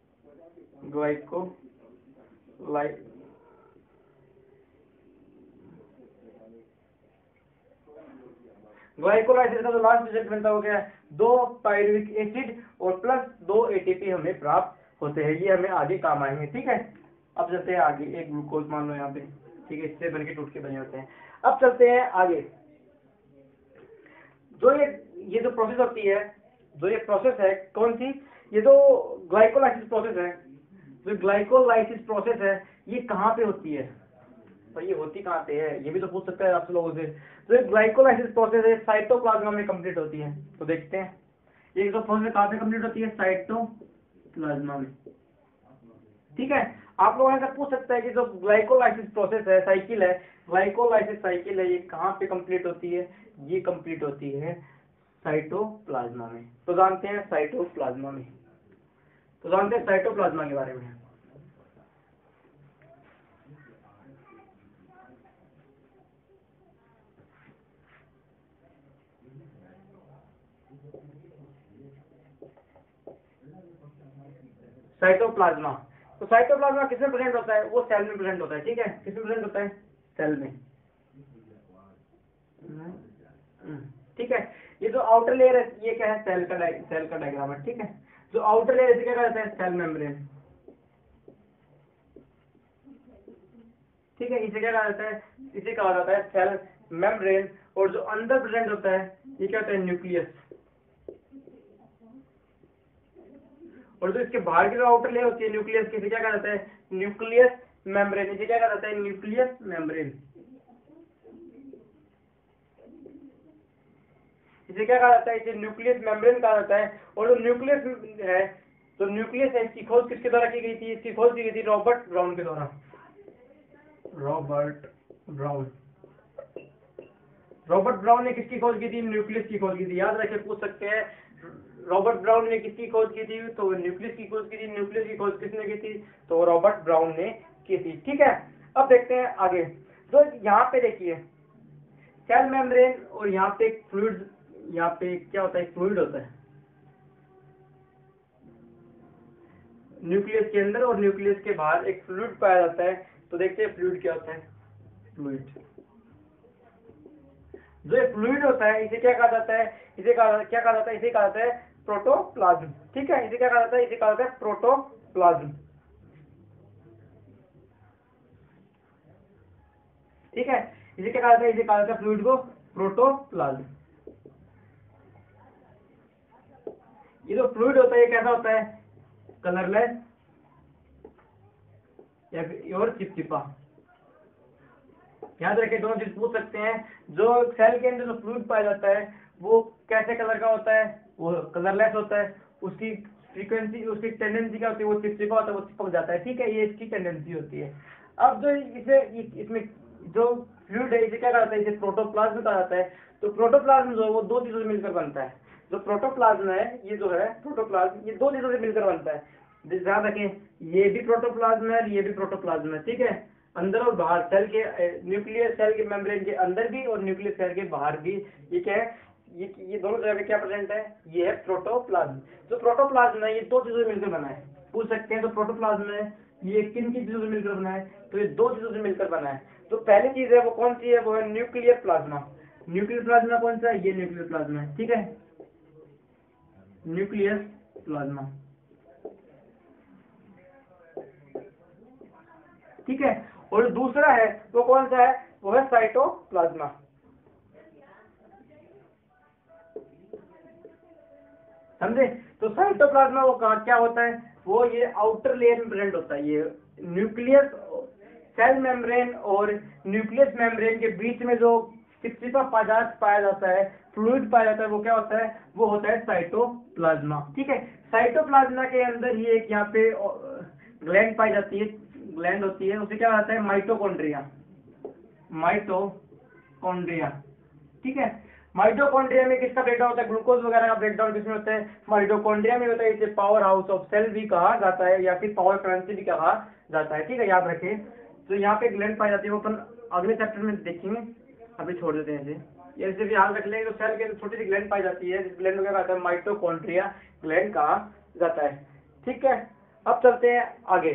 ग्लाइकोलाइसिस का जो लास्ट रिजल्ट मिलता है वो क्या है, 2 पायरुविक एसिड और प्लस 2 एटीपी हमें प्राप्त होते हैं। ये हमें आगे काम आएंगे। ठीक है, अब चलते हैं आगे, एक ग्लूकोज मान लो यहाँ पे, ठीक है, इससे बनके टूट के बने होते हैं। अब चलते हैं आगे, जो ये जो प्रोसेस होती है, जो ये प्रोसेस है कौन सी, ये जो ग्लाइकोलाइसिस प्रोसेस है, जो ग्लाइकोलाइसिस प्रोसेस है ये कहाँ पे होती है, तो ये होती कहाँ पे है, ये भी तो पूछ सकता है आप लोगों से। तो एक ग्लाइकोलाइसिस प्रोसेस है साइटोप्लाज्मा में कंप्लीट होती है। तो देखते हैं ये जो प्रोसेस कहाँ पे कंप्लीट होती है, साइटोप्लाज्मा में। ठीक है, आप लोगों से पूछ सकता है कि जो ग्लाइकोलाइसिस प्रोसेस है, साइकिल है, ग्लाइकोलाइसिस साइकिल है, ये कहाँ पे कंप्लीट होती है, ये कंप्लीट होती है साइटोप्लाज्मा में। तो जानते हैं साइटोप्लाज्मा के बारे में। साइटोप्लाज्मा, तो साइटोप्लाज्मा किसमें प्रेजेंट होता है, वो सेल में प्रेजेंट होता है। ठीक है, किसमें प्रेजेंट होता है, सेल में। ठीक है, ये जो आउटर लेयर है ये क्या है, सेल का डायग्राम है। ठीक है, जो आउटर लेयर इसे क्या कहते हैं, सेल मेम्ब्रेन। ठीक है, इसे क्या कहा जाता है, इसे कहा जाता है सेल मेम्ब्रेन। और जो अंदर प्रेजेंट होता है ये क्या होता है, न्यूक्लियस। और जो इसके बाहर की जो आउटर लेयर होती है न्यूक्लियस की, इसे क्या कहा जाता है, न्यूक्लियस मेम्ब्रेन। इसे क्या कहा जाता है, न्यूक्लियस मेम्ब्रेन। इसे क्या कहा जाता है, इसे न्यूक्लियस मेम्ब्रेन कहा जाता है। और जो न्यूक्लियस है, तो न्यूक्लियस है, इसकी खोज किसके द्वारा की गई थी, इसकी खोज की गई थी रॉबर्ट ब्राउन के द्वारा। रॉबर्ट ब्राउन, रॉबर्ट ब्राउन ने किसकी खोज की थी, न्यूक्लियस की खोज की थी। याद रखे, पूछ सकते हैं रॉबर्ट ब्राउन ने किसकी खोज की थी, तो न्यूक्लियस की खोज की थी। न्यूक्लियस की खोज किसने की थी, तो रॉबर्ट ब्राउन ने की थी। ठीक है, अब देखते हैं आगे। तो यहाँ पे देखिए सेल मेम्ब्रेन और यहाँ पे एक फ्लूइड, यहाँ पे क्या होता है, फ्लूइड होता है न्यूक्लियस के अंदर और न्यूक्लियस के बाहर एक फ्लूइड पाया जाता है। तो देखते हैं फ्लूइड क्या होता है। फ्लूइड, जो ये फ्लूइड होता है इसे क्या कहा जाता है, इसे क्या कहा जाता है, इसे कहा जाता है प्रोटोप्लाज्म। ठीक है, इसे क्या कहा जाता है, इसे कहा जाता है प्रोटोप्लाज्म। ठीक है, इसे क्या कहा जाता है, इसे कहा जाता है फ्लूइड को प्रोटोप्लाज्म। ये जो फ्लूइड होता है ये कैसा होता है, कलरलेस या फिर और चिपचिपा। याद रखें, दोनों चीज पूछ सकते हैं। जो सेल के अंदर जो फ्लूइड पाया जाता है वो कैसे कलर का होता है, वो कलरलेस होता है। उसकी फ्रीक्वेंसी, उसकी टेंडेंसी क्या होती है, वो चिपचिपा होता है, वो चिपक जाता है। ठीक है, ये इसकी टेंडेंसी होती है। अब जो इसे इसमें जो फ्लूइड है इसे क्या कहता है, इसे प्रोटोप्लाज्म कहा जाता है। तो प्रोटोप्लाज्म जो है वो दो चीजों से मिलकर बनता है। जो प्रोटोप्लाज्म है, ये जो है प्रोटोप्लाज्म, ये दो चीजों से मिलकर बनता है। ध्यान रखें, ये भी प्रोटोप्लाज्म है, ये भी प्रोटोप्लाज्म है। ठीक है, अंदर और बाहर सेल के, न्यूक्लियस सेल के मेम्ब्रेन के अंदर भी और न्यूक्लियस सेल के बाहर भी, ये क्या है, ये दोनों जगह पे क्या प्रेजेंट है, ये है प्रोटोप्लाज्म। जो प्रोटोप्लाज्म है ये दो चीजों से मिलकर बना है। पूछ सकते हैं तो प्रोटोप्लाज्म है ये किन की चीजों से मिलकर बना है, तो ये दो चीजों से मिलकर बना है। तो पहली चीज है वो कौन सी है, वो है न्यूक्लियर प्लाज्मा। न्यूक्लियर प्लाज्मा कौन सा है, ये न्यूक्लियर प्लाज्मा है। ठीक है, न्यूक्लियस प्लाज्मा। ठीक है, और दूसरा है वो कौन सा है, वो है साइटोप्लाज्मा। समझे, तो साइटोप्लाज्मा वो कहाँ क्या होता है, वो ये आउटर लेयर में प्रेजेंट होता है। ये न्यूक्लियस सेल मेम्ब्रेन और न्यूक्लियस मेम्ब्रेन के बीच में जो चिपचिपा पदार्थ पाया जाता है, फ्लूइड पाया जाता है, वो क्या होता है, वो होता है साइटोप्लाज्मा। ठीक है, साइटोप्लाज्मा के अंदर ही एक यहाँ पे ग्लैंड पाई जाती है, ग्लैंड होती है, उसे क्या कहते हैं, माइटोकॉन्ड्रिया। माइटोकॉन्ड्रिया। ठीक है, माइटोकॉन्ड्रिया में किसका ब्रेकडाउन होता है, ग्लूकोज वगैरह का ब्रेकडाउन किसमें होता है, माइटोकॉन्ड्रिया में होता है। इसे पावर हाउस ऑफ सेल भी कहा जाता है या फिर पावर करेंसी भी कहा जाता है। ठीक है, याद रखें। तो यहाँ पे ग्लैंड पाई जाती है, वो अपन अगले चैप्टर में देखेंगे, अभी छोड़ देते हैं इसे। ये इसे भी ध्यान रख लेंगे, तो सेल के छोटी सी ग्लैंड पाई जाती है, जिस ग्लैंड को क्या कहता है, माइटोकॉन्ड्रिया ग्लैंड कहा जाता है। ठीक है, अब चलते हैं आगे।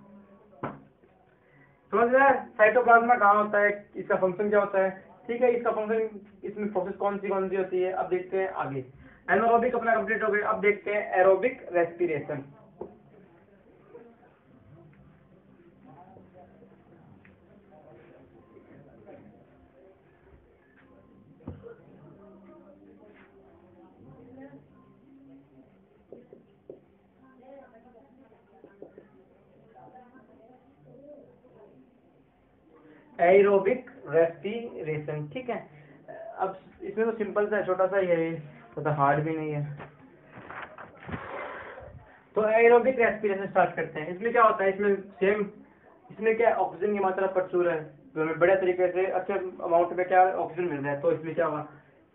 समझ रहे हैं साइटोप्लाज्मा कहाँ होता है, इसका फंक्शन क्या होता है। ठीक है, इसका फंक्शन, इसमें प्रोसेस कौन सी होती है, अब देखते हैं आगे। एनारोबिक अपना कंप्लीट हो गया, अब देखते हैं एरोबिक रेस्पिरेशन। Aerobic respiration. ठीक है, अब इसमें तो सिंपल सा छोटा सा ही है, तो हार्ड भी नहीं है। तो एरोबिक रेस्पिरेशन स्टार्ट करते हैं। इसमें क्या होता है, इसमें सेम, इसमें क्या ऑक्सीजन की मात्रा प्रचुर है, तो हमें बड़े तरीके से अच्छे अमाउंट में क्या ऑक्सीजन मिल रहा है। तो इसमें क्या हुआ,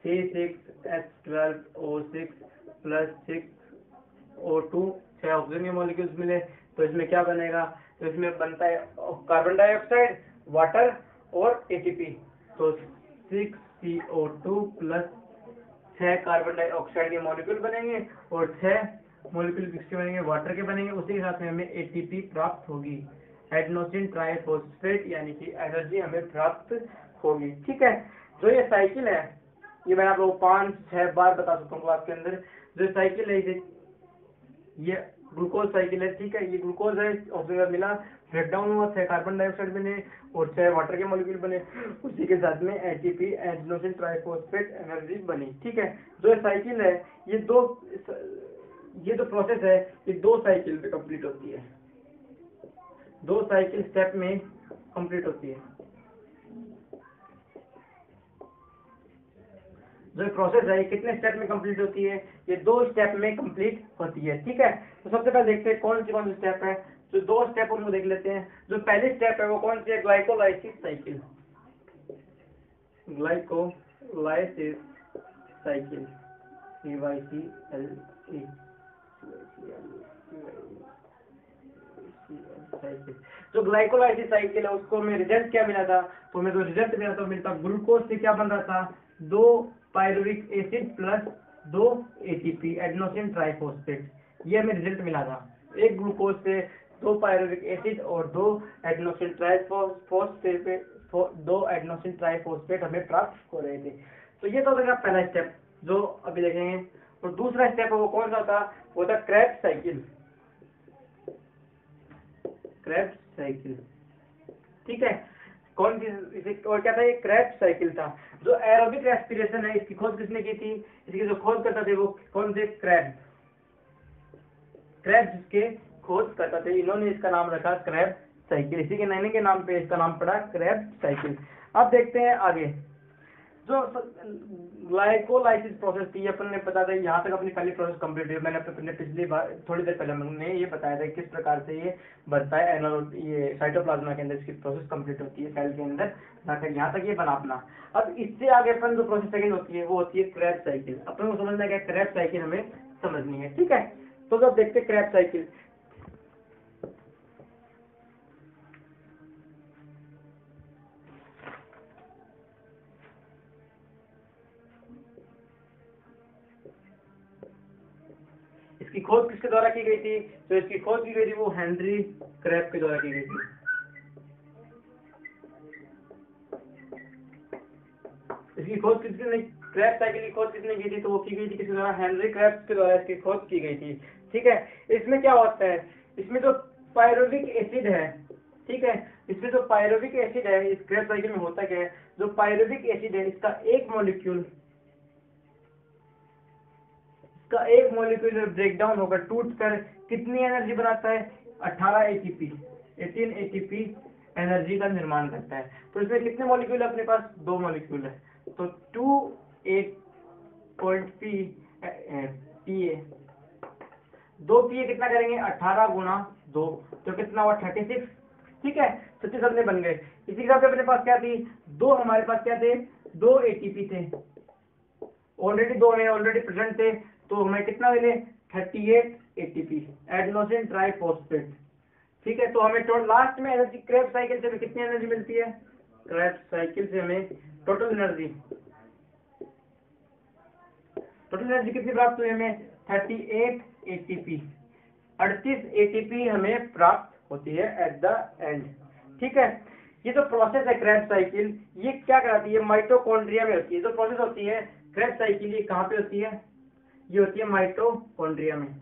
C6H12O6 प्लस 6O2, 6 ऑक्सीजन के मॉलिक्यूल्स मिले। तो इसमें क्या बनेगा, तो इसमें बनता है कार्बन डाइऑक्साइड, वाटर और एटीपी। तो 6CO2 प्लस 6 कार्बन डाइऑक्साइड के मॉलिक्यूल बनेंगे और 6 मॉलिक्यूल किसके बनेंगे, वाटर के बनेंगे। उसी के साथ में हमें एटीपी प्राप्त होगी, एडेनोसिन ट्राइफॉस्फेट, यानी कि एनर्जी हमें प्राप्त होगी। ठीक है, जो ये साइकिल है, ये मैं आप लोगों को 5-6 बार बता सकता हूँ क्लास के अंदर। जो साइकिल है ये ग्लूकोज साइकिल है। ठीक है, ये ग्लूकोज है, ऑक्सीजन मिला, ब्रेकडाउन हुआ, 6 कार्बन डाइऑक्साइड बने और 6 वाटर के मॉलिक्यूल बने, उसी के साथ में एटीपी, एडेनोसिन ट्राइफॉस्फेट, एनर्जी बनी। ठीक है, जो साइकिल है ये जो प्रोसेस है ये 2 साइकिल पे कंप्लीट होती है, 2 साइकिल स्टेप में कंप्लीट होती है। जो प्रोसेस है ये कितने स्टेप में कंप्लीट होती है, ये 2 स्टेप में कंप्लीट होती है। ठीक है, तो सबसे पहले देखते हैं कौन सी स्टेप है। जो 2 स्टेप उनको देख लेते हैं। जो पहली स्टेप है वो कौन सी है, glycolysis cycle. Glycolysis cycle, CYCLE cycle. जो ग्लाइकोलाइसिस साइकिल है उसको हमें रिजल्ट क्या मिला था, तो हमें जो रिजल्ट मिला था मिलता ग्लूकोज से क्या बन रहा था, 2 pyruvic acid plus 2 ATP adenosine triphosphate, ये हमें रिजल्ट मिला था। एक ग्लूकोज से 2 पायरुविक एसिड और 2 एडेनोसिन ट्राइफॉस्फेट हमें प्राप्त हो रहे थे। तो ये तो था पहला स्टेप जो अभी देखेंगे। और दूसरा स्टेप है वो कौन सा था, वो था क्रेब्स साइकिल। क्रेब्स साइकिल, ठीक है, कौन सी इसे और क्या था, ये क्रेब्स साइकिल था। जो एरोबिक रेस्पिरेशन है इसकी खोज किसने की थी, इसकी जो खोज करता थे वो कौन थे, क्रेब्स के खोज करता थे, इन्होंने इसका नाम रखा क्रेब्स साइकिल, इसी के नैने के नाम पे इसका नाम पड़ा क्रेब्स साइकिल। अब देखते हैं आगे। जो ग्लाइकोलाइसिस प्रोसेस थी अपन ने बता था, यहाँ तक अपनी पहली प्रोसेस कंप्लीट हुई। मैंने अपने पिछली बार थोड़ी देर पहले मैंने ये बताया था किस प्रकार से ये बढ़ता है ये साइटोप्लाज्मा के अंदर इसकी प्रोसेस कंप्लीट होती है सेल के अंदर जाकर, यहाँ तक ये बना अपना। अब इससे आगे अपन जो प्रोसेस सेकंड होती है वो होती है क्रेब्स साइकिल। अपन को समझना है क्रेब्स साइकिल हमें समझनी है, ठीक है। तो जब देखते हैं क्रेब्स साइकिल, इसकी खोज किसके द्वारा की गई थी, तो इसकी खोज की गई थी वो हेनरी क्रेब के द्वारा की गई थी। इसकी खोज किसने, क्रेब साइकिल की खोज किसने की थी, तो वो की गई थी किसके द्वारा, हेनरी क्रेब के द्वारा इसकी खोज की गई थी। ठीक है, इसमें क्या होता है, इसमें जो पायरुविक एसिड है, ठीक है, इसमें जो पायरुविक एसिड है इस क्रेब साइकिल में होता क्या है, जो पायरुविक एसिड है इसका एक मॉलिक्यूल ब्रेकडाउन होकर टूट कर कितनी एनर्जी बनाता है, 18 ATP एनर्जी का निर्माण करता है। तो इसमें कितने मॉलिक्यूल है अपने पास, 2 मॉलिक्यूल है। तो 2 PA कितना करेंगे, 18 गुना 2, तो कितना हुआ 36। ठीक है, 36 अपने बन गए। इसी के साथ अपने पास क्या थी, 2 हमारे पास क्या थे, 2 ATP थे ऑलरेडी, 2 में ऑलरेडी प्रेजेंट थे, तो हमें कितना मिले 38 ATP एडेनोसिन ट्राइफॉस्फेट। ठीक है, तो हमें लास्ट में एनर्जी क्रेब साइकिल से कितनी एनर्जी मिलती है, क्रेब साइकिल से हमें टोटल एनर्जी कितनी प्राप्त हुई, हमें 38 ATP 38 ATP हमें प्राप्त होती है एट द एंड। ठीक है, ये जो प्रोसेस है क्रेब साइकिल, ये क्या कराती है, माइटोकॉन्ड्रिया में होती है। जो प्रोसेस होती है क्रेब साइकिल, ये कहाँ पे होती है, ये होती है माइटोकॉन्ड्रिया में।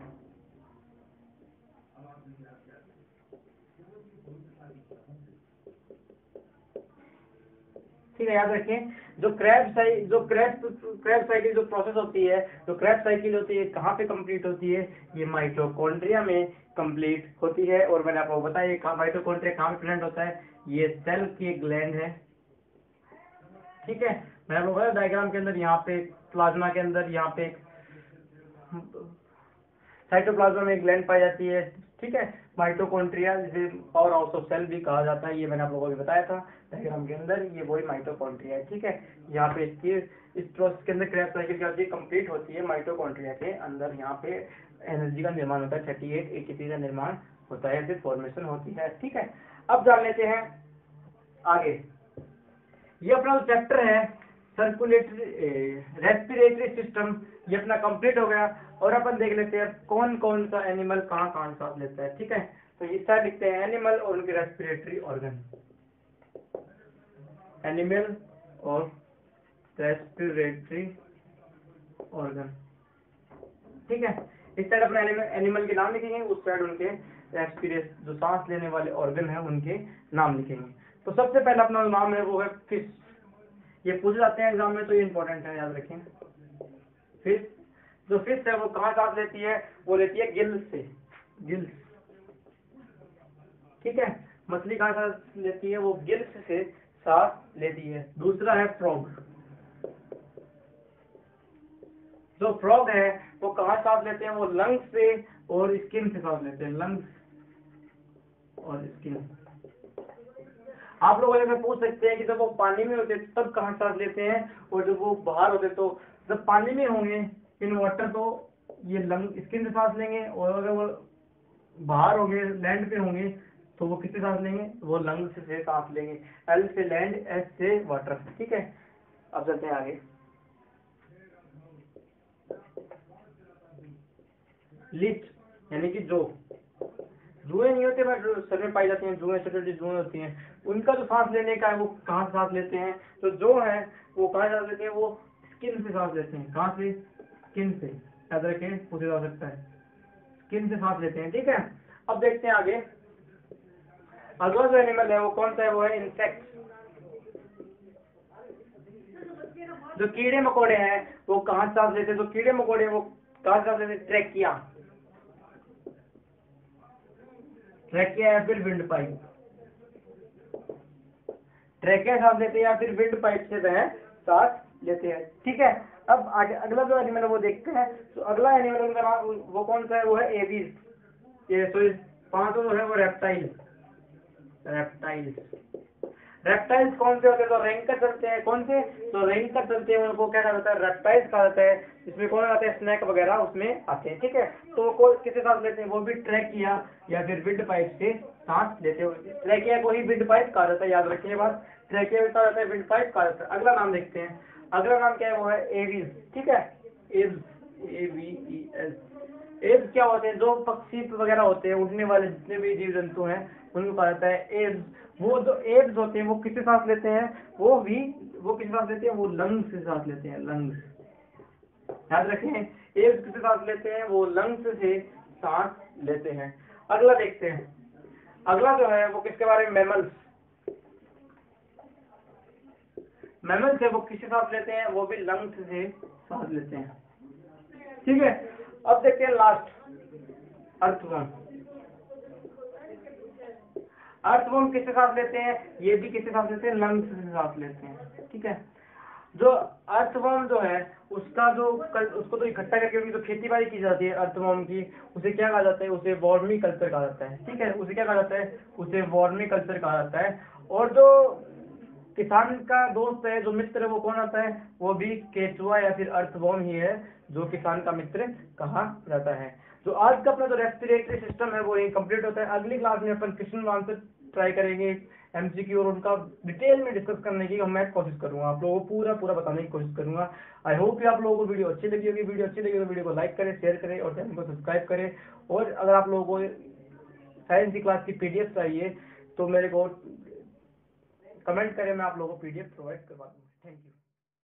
ठीक है, याद रखें, जो क्रेब साइकिल जो प्रोसेस होती है, जो क्रेब साइकिल होती है कहाँ पे कंप्लीट होती है, ये माइटोकॉन्ड्रिया में कंप्लीट होती है। और मैंने आपको बताया माइटोकॉन्ड्रिया कहाँ पे प्रेजेंट होता है, ये सेल की ग्लैंड है। ठीक है, मैंने आपको बताया डायग्राम के अंदर, यहाँ पे प्लाज्मा के अंदर, यहाँ पे साइटोप्लाज्मा में एक ग्लैंड पाई जाती है। ठीक है, माइटोकॉन्ड्रिया जिसे पावर हाउस ऑफ सेल भी कहा जाता है, ये मैंने आप लोगों को बताया था डायग्राम के अंदर, ये वही माइटोकॉन्ड्रिया है। ठीक है, यहाँ पे इस प्रोसेस के अंदर क्रेब साइकिल क्या होती है, कंप्लीट होती है माइटोकॉन्ड्रिया के अंदर। यहाँ पे एनर्जी का निर्माण होता है, 38 ATP का निर्माण होता है, फिर फॉर्मेशन होती है। ठीक है, अब जान लेते हैं आगे। ये अपना चैप्टर है रेस्पिरेटरी सिस्टम, ये अपना कंप्लीट हो गया। और अपन देख लेते हैं कौन कौन सा एनिमल कहाँ सांस लेता है। ठीक है, तो इस तरह लिखते हैं एनिमल और उनके रेस्पिरेटरी ऑर्गन, एनिमल और रेस्पिरेटरी ऑर्गन। ठीक है, इस साइड अपने एनिमल के नाम लिखेंगे, उस साइड उनके रेस्पिरेट जो सांस लेने वाले ऑर्गन है उनके नाम लिखेंगे। तो सबसे पहला अपना नाम है वो है फिश, ये पूछ जाते हैं एग्जाम में, तो ये इंपॉर्टेंट है, याद रखें। फिश, जो फिश है वो कहाँ सांस लेती है, वो लेती है गिल्स से, गिल्स। ठीक है, मछली कहाँ सांस लेती है, वो गिल्स से सांस लेती है। दूसरा है फ्रॉग, जो फ्रॉग है वो कहाँ सांस लेते हैं, वो लंग्स से और स्किन से सांस लेते हैं, लंग्स और स्किन। आप लोग ऐसे पूछ सकते हैं कि जब वो पानी में होते तब कहाँ सांस लेते हैं, और जब वो बाहर होते तो जब पानी में होंगे इन वाटर तो ये लंग स्किन से सांस लेंगे, और अगर वो बाहर होंगे लैंड पे होंगे तो वो किससे सांस लेंगे, वो लंग्स से सांस लेंगे। एल से लैंड, एस से वाटर। ठीक है, अब चलते हैं आगे। लिस्ट यानी कि जो जुएं नहीं होते बट सर में पाई जाती हैं, जुएं छोटी छोटी जुएं होती हैं, उनका जो सांस लेने का है वो कहाँ से सांस लेते हैं, तो जो है वो कहाँ सांस लेते हैं, वो स्किन से सांस लेते हैं। कहाँ से, स्किन से, याद रखें, पूछा जा सकता है, स्किन से सांस लेते हैं। ठीक है, अब देखते हैं आगे। अगला जो एनिमल है वो कौन सा है, वो है इंसेक्ट। जो कीड़े मकोड़े हैं वो कहाँ से सांस लेते हैं, जो कीड़े मकोड़े हैं वो कहाँ से सांस लेते हैं, ट्रैकिया, ट्रैकिया या फिर विंड पाइप, ट्रैकिया सांस लेते हैं या फिर विंड पाइप से वह सांस लेते हैं। ठीक है, अब आगे अगला जो एनिमल है वो देखते हैं। तो अगला एनिमल उनका नाम वो कौन सा है, वो है एविस। ये सॉरी पांचों जो है वो रेप्टाइल, रेप्टाइल्स। रेप्टाइल्स कौन से होते हैं, तो रैंक कर चलते हैं, कौन से, तो रैंक कर चलते हैं, उनको क्या कहा जाता है, रेप्टाइल्स कहा जाता है। इसमें कौन आते हैं, स्नैक वगैरह उसमें आते हैं। ठीक है, तो वो किससे सांस लेते हैं, वो भी ट्रैकिया या फिर विंड पाइप से सांस लेते हैं। ट्रैकिया को ही विंड पाइप कहा जाता है, याद रखिए बात, ट्रैकिया भी कहा जाता है, विंड पाइप कहा जाता है। अगला नाम देखते हैं, अगला नाम क्या है, वो है एविस। ठीक है, एव्स, AVES। एव्स क्या होते हैं, जो पक्षी वगैरह होते हैं, उड़ने वाले जितने भी जीव जंतु हैं उनको कहा जाता है एव्स। वो जो एव्स होते हैं वो किससे सांस लेते हैं, वो किससे सांस लेते हैं, वो लंग्स से सांस लेते हैं, लंग्स। याद रखें, एव्स किससे सांस लेते हैं, वो लंग्स से सांस लेते हैं। अगला देखते हैं, अगला जो है वो किसके बारे में, मैमल्स। मैमल्स है वो किससे सांस लेते हैं, वो भी लंग्स से सांस लेते हैं। ठीक है, अब देखते हैं लास्ट, अर्थवर्म। अर्थवर्म किससे सांस लेते हैं, ये भी किससे सांस लेते हैं, लंग्स से सांस लेते हैं। ठीक है, जो अर्थवर्म जो है उसका जो उसको तो इकट्ठा करके उनकी जो खेती बाड़ी की जाती है अर्थवर्म की, उसे क्या कहा जाता है, उसे वर्मी कल्चर कहा जाता है। ठीक है, उसे क्या कहा जाता है, उसे वर्मी कल्चर कहा जाता है। और जो किसान का दोस्त है, जो मित्र है, वो कौन आता है, वो भी केचुआ या फिर अर्थवर्म ही है, जो किसान का मित्र कहा जाता है। जो आज का अपना जो रेस्पिरेटरी सिस्टम है वो ये कंप्लीट होता है। अगली क्लास में अपन क्वेश्चन आंसर ट्राई करेंगे MCQ, और उनका डिटेल में डिस्कस करने की मैं कोशिश करूंगा, आप लोगों को पूरा बताने की कोशिश करूंगा। आई होप कि आप लोगों को वीडियो अच्छी लगी होगी। वीडियो अच्छी लगी तो वीडियो को लाइक करें, शेयर करें और चैनल को सब्सक्राइब करें। और अगर आप लोगों को साइंस की क्लास की PDF चाहिए तो मेरे को कमेंट करें, मैं आप लोगों को PDF प्रोवाइड करवा दूंगा। Thank you.